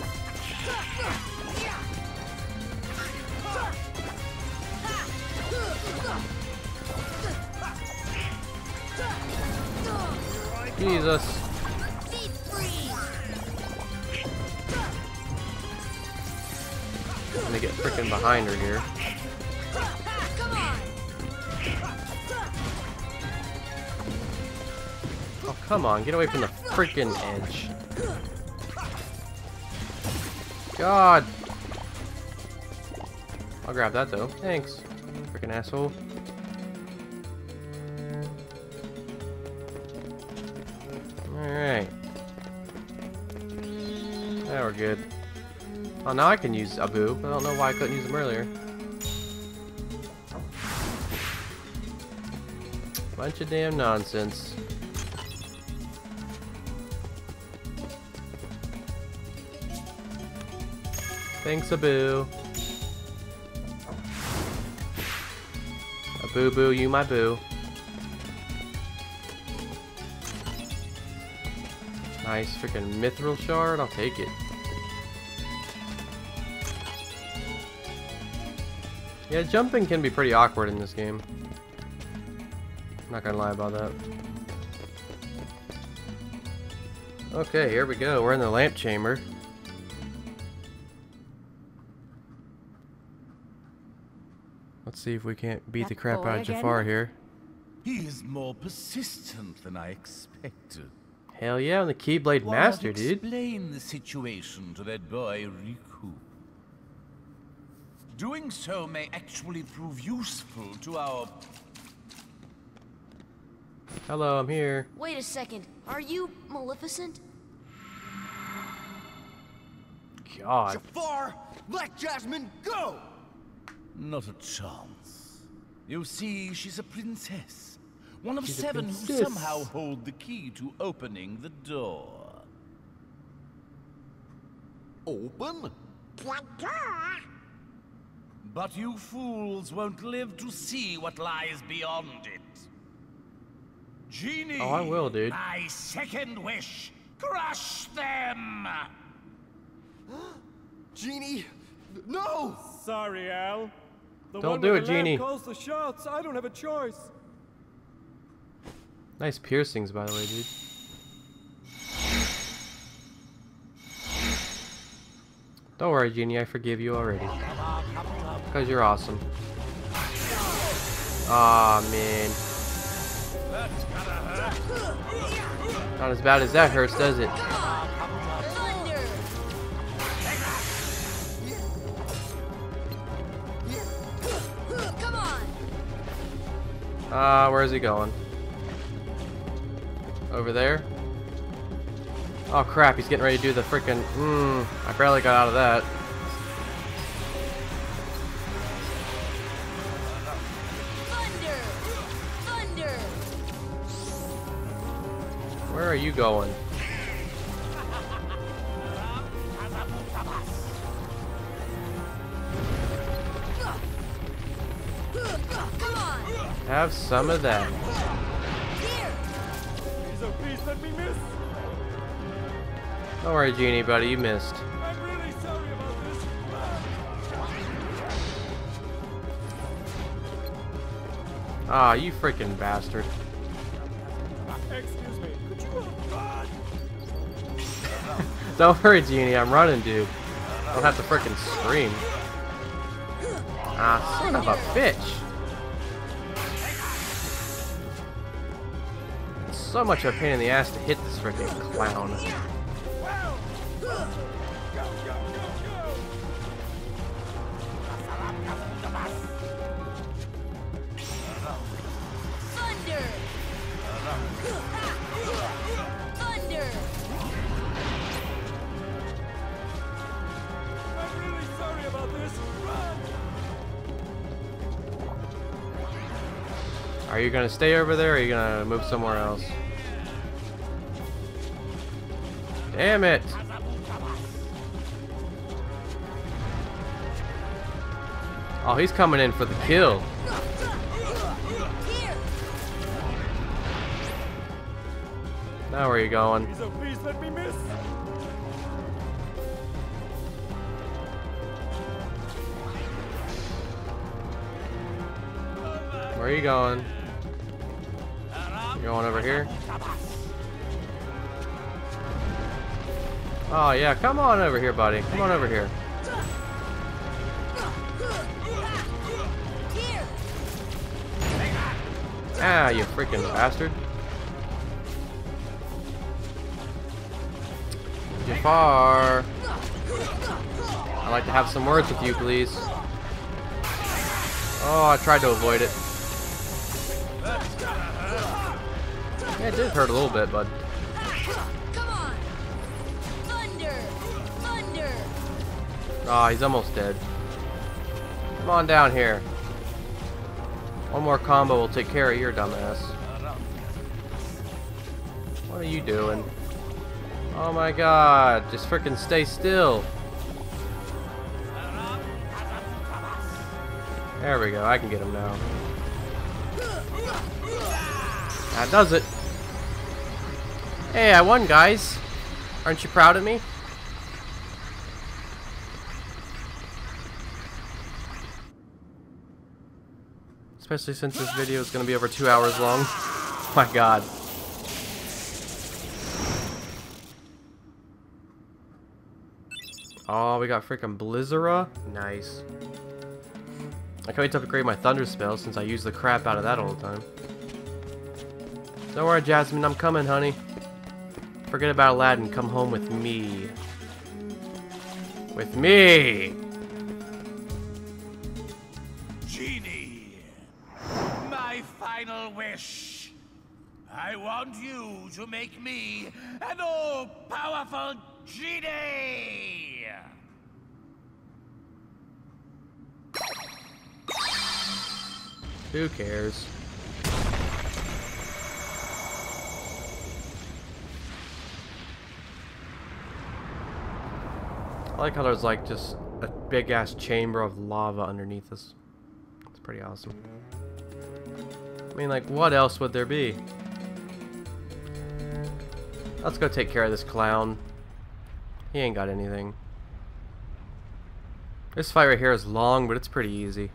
Jesus. I'm gonna get freaking behind her here. Oh, come on, get away from the freaking edge. God. I'll grab that though. Thanks. Freaking asshole. Alright. Now we're good. Oh, now I can use Abu. I don't know why I couldn't use him earlier. Bunch of damn nonsense. Thanks, Abu. Abu boo, you my boo. Nice freaking mithril shard, I'll take it. Yeah, jumping can be pretty awkward in this game. I'm not gonna lie about that. Okay, here we go. We're in the lamp chamber. Let's see if we can't beat the crap out of Jafar here. He is more persistent than I expected. Hell yeah, I'm the Keyblade Master, dude. Explain the situation to that boy Riku. Doing so may actually prove useful to our... Hello, I'm here. Wait a second. Are you Maleficent? God. Jafar, let Jasmine go! Not a chance. You see, she's a princess. One of She's a 7 who princess. somehow hold the key to opening the door. Open? The door? But you fools won't live to see what lies beyond it. Genie! Oh, I will, dude. My second wish! Crush them! Genie, no! Sorry, Al. The Don't one do with it, the lamp Genie. calls the shots. I don't have a choice. Nice piercings, by the way, dude. Don't worry, Genie, I forgive you already. Because you're awesome. Aw, man. Not as bad as that hurts, does it? Where is he going? Over there? Oh crap, he's getting ready to do the frickin' I barely got out of that. Where are you going? Have some of that. Let me miss. Don't worry, Genie, buddy, you missed. I'm really sorry about this. Ah, you freaking bastard. Excuse me, could you run? Don't worry, Genie, I'm running, dude. Don't have to freaking scream. Ah, son of a bitch. It's so much of a pain in the ass to hit this freaking clown. Thunder! Thunder! I'm really sorry about this. Run! Are you gonna stay over there or are you gonna move somewhere else? Damn it! Oh, he's coming in for the kill. Now where are you going? So please let me miss. Where are you going? You going over here? Oh yeah, come on over here, buddy. Come on over here. Ah, you freaking bastard. Jafar. I'd like to have some words with you, please. Oh, I tried to avoid it. Yeah, it did hurt a little bit, bud. Come on! Thunder! Thunder! Ah, he's almost dead. Come on down here. One more combo will take care of your dumbass. What are you doing? Oh my god, just freaking stay still. There we go, I can get him now. That does it. Hey, I won, guys. Aren't you proud of me? Especially since this video is going to be over 2 hours long. Oh my god. Oh, we got freaking Blizzara. Nice. I can't wait to upgrade my Thunder spell since I use the crap out of that all the time. Don't worry, Jasmine, I'm coming, honey. Forget about Aladdin, come home with me. With me! Genie, my final wish. I want you to make me an all-powerful genie! Who cares? I like how there's like just a big ass chamber of lava underneath us. It's pretty awesome. I mean, like, what else would there be? Let's go take care of this clown. He ain't got anything. This fight right here is long, but it's pretty easy.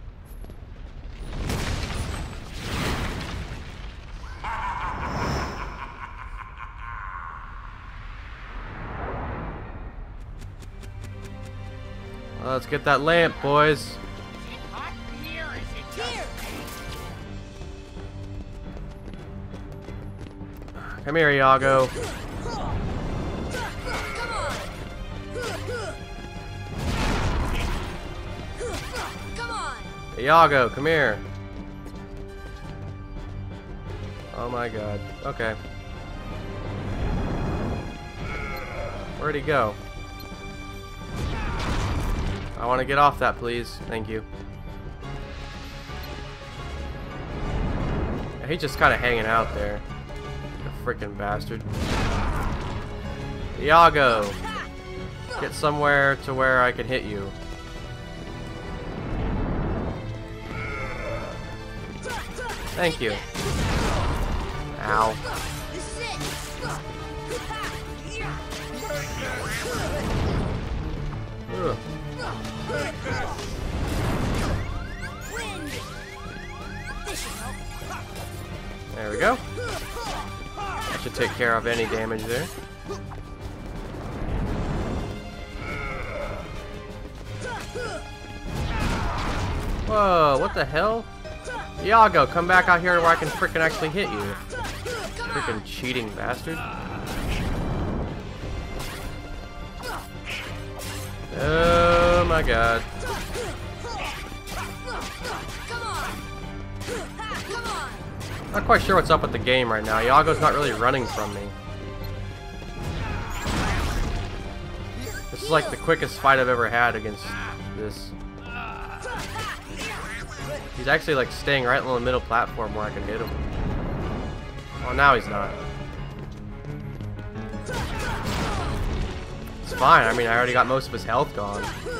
Well, let's get that lamp, boys. Come here, Iago. Iago, come here. Oh my god. Okay. Where'd he go? I want to get off that, please. Thank you. He's just kind of hanging out there. freaking bastard. Iago! Get somewhere to where I can hit you. Thank you. Ow. Ugh. There we go. That should take care of any damage there. Whoa, what the hell? Iago, come back out here where I can frickin' actually hit you. Frickin' cheating bastard. Oh my god. Not quite sure what's up with the game right now. Iago's not really running from me. This is like the quickest fight I've ever had against this. He's actually like staying right on the middle platform where I can hit him. Oh, now he's not. It's fine. I mean, I already got most of his health gone.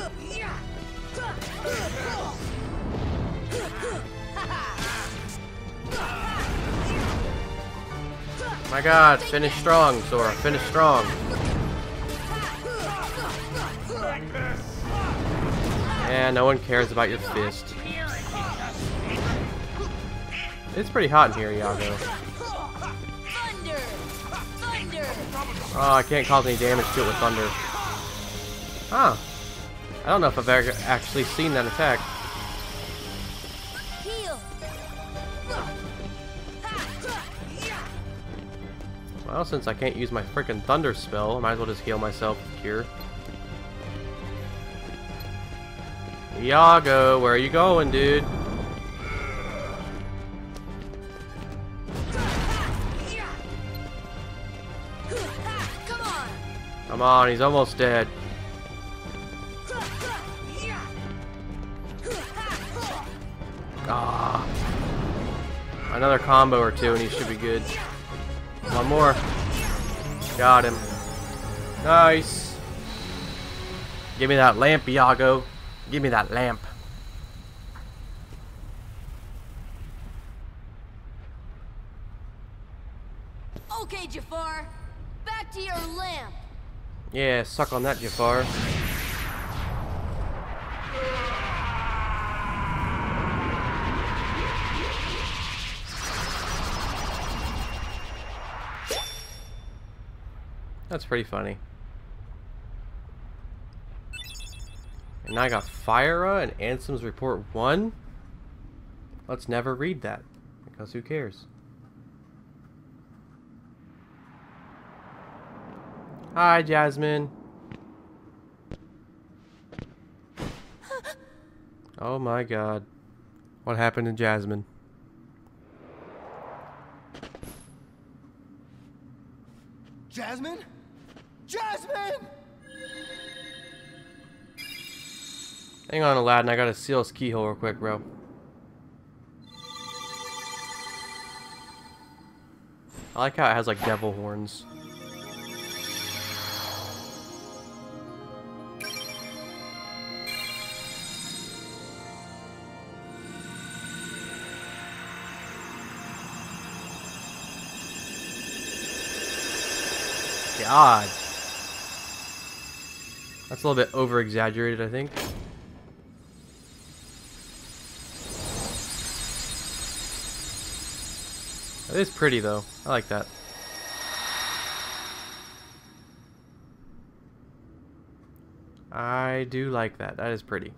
My god, finish strong, Sora. Finish strong. And no one cares about your fist. It's pretty hot in here, Iago. Oh, I can't cause any damage to it with thunder. Huh. I don't know if I've ever actually seen that attack. Well, since I can't use my freaking thunder spell, I might as well just heal myself with Cure. Iago, where are you going, dude? Come on, he's almost dead. Ah. Another combo or two and he should be good. One more. Got him. Nice. Give me that lamp, Iago. Give me that lamp. Okay, Jafar. Back to your lamp. Yeah, suck on that, Jafar. That's pretty funny. And now I got Fyra and Ansem's Report 1. Let's never read that, because who cares? Hi, Jasmine. Oh my god. What happened to Jasmine? Jasmine? Jasmine! Hang on, Aladdin. I gotta seal his keyhole real quick, bro. I like how it has like devil horns. God. That's a little bit over exaggerated, I think. It is pretty though. I like that. I do like that. That is pretty.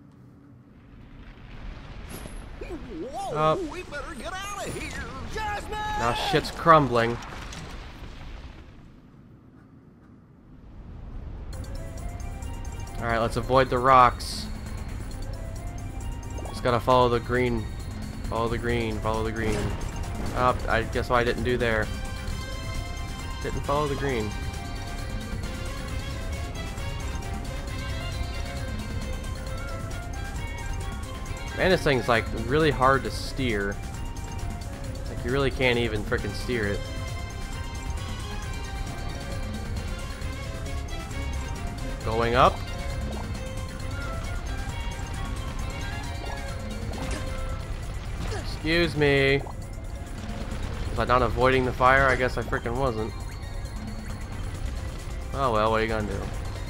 Whoa, we better get out of here. Jasmine! Now shit's crumbling. Alright, let's avoid the rocks. Just gotta follow the green. Follow the green, follow the green. Oh, I guess what I didn't do there. Didn't follow the green. Man, this thing's like really hard to steer. Like you really can't even frickin' steer it. Going up. Excuse me. Was I not avoiding the fire? I guess I freaking wasn't. Oh well, what are you gonna do?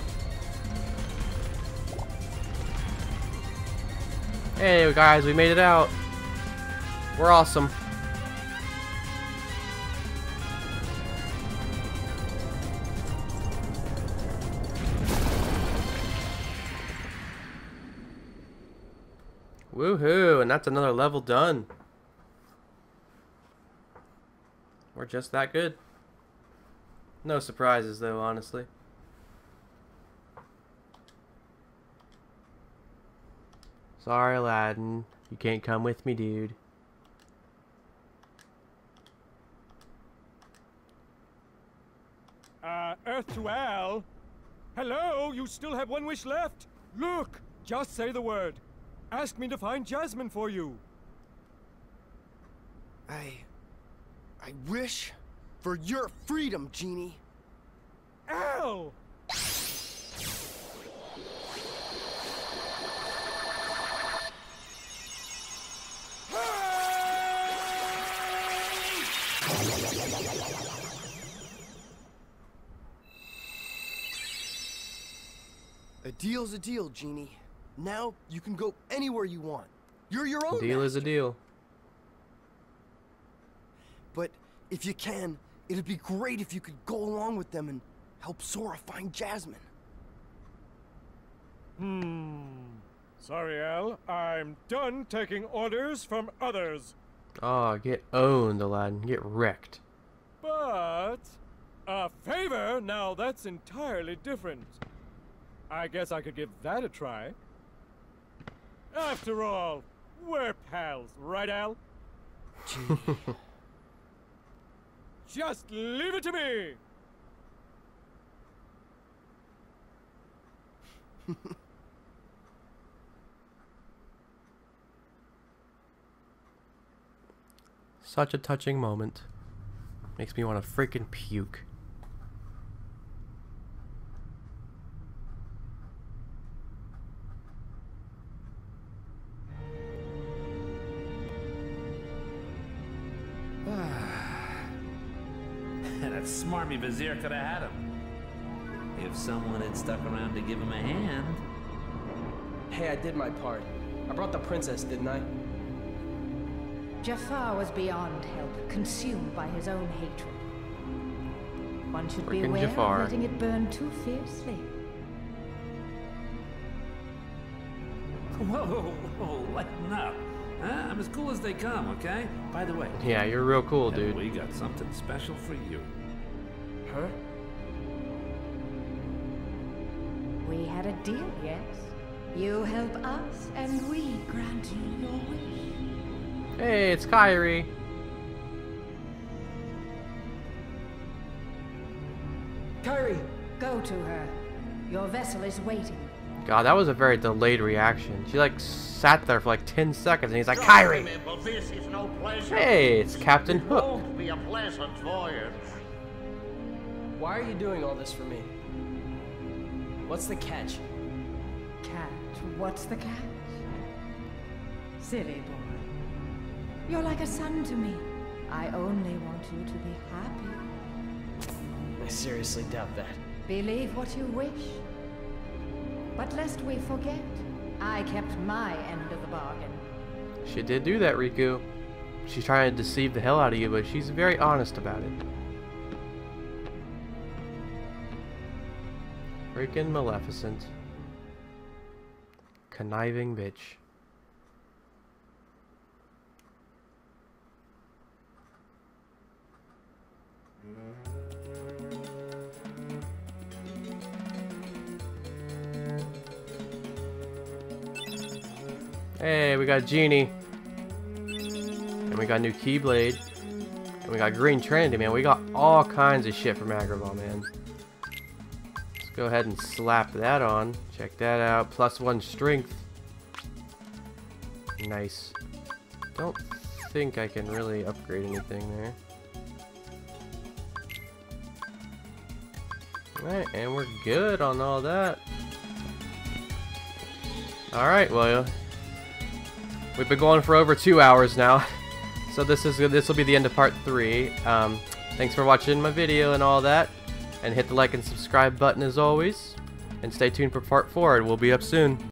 Hey guys, we made it out. We're awesome. Woohoo, and that's another level done. We're just that good. No surprises though, honestly. Sorry, Aladdin. You can't come with me, dude. Earth to Al. Hello, you still have one wish left. Look, just say the word. Ask me to find Jasmine for you. I wish for your freedom, Genie. Al! A deal's a deal, Genie. Now you can go anywhere you want. You're your own Deal is a deal. But if you can, it'd be great if you could go along with them and help Sora find Jasmine. Sorry, Al. I'm done taking orders from others. Oh, get owned, Aladdin. Get wrecked. But a favor? Now that's entirely different. I guess I could give that a try. After all, we're pals, right, Al? Just leave it to me! Such a touching moment. Makes me want to freaking puke. That smarmy Vizier could have had him. If someone had stuck around to give him a hand. Hey, I did my part. I brought the princess, didn't I? Jafar was beyond help, consumed by his own hatred. One should Frickin' beware Jafar. of letting it burn too fiercely. Whoa, lighten up. Huh? I'm as cool as they come, okay? By the way. Yeah, you're real cool, dude. We got something special for you. Huh? We had a deal, yes? You help us, and we grant you your wish. Hey, it's Kairi. Kairi! Go to her. Your vessel is waiting. God, that was a very delayed reaction. She like sat there for like 10 seconds and he's like, Kairi! But this is no pleasure. Hey, it's Captain It Hook. won't be a pleasant voyage. Why are you doing all this for me? What's the catch? Catch? What's the catch? Silly boy. You're like a son to me. I only want you to be happy. I seriously doubt that. Believe what you wish. But lest we forget, I kept my end of the bargain. She did do that, Riku. She's trying to deceive the hell out of you, but she's very honest about it. Freaking Maleficent. Conniving bitch. Hey, we got Genie. And we got new Keyblade. And we got Green Trinity, man. We got all kinds of shit from Agrabah, man. Let's go ahead and slap that on. Check that out. +1 strength. Nice. Don't think I can really upgrade anything there. Alright, and we're good on all that. Alright, well, we've been going for over 2 hours now. So this will be the end of part 3. Thanks for watching my video and all that. And hit the like and subscribe button as always. And stay tuned for part 4. It will be up soon.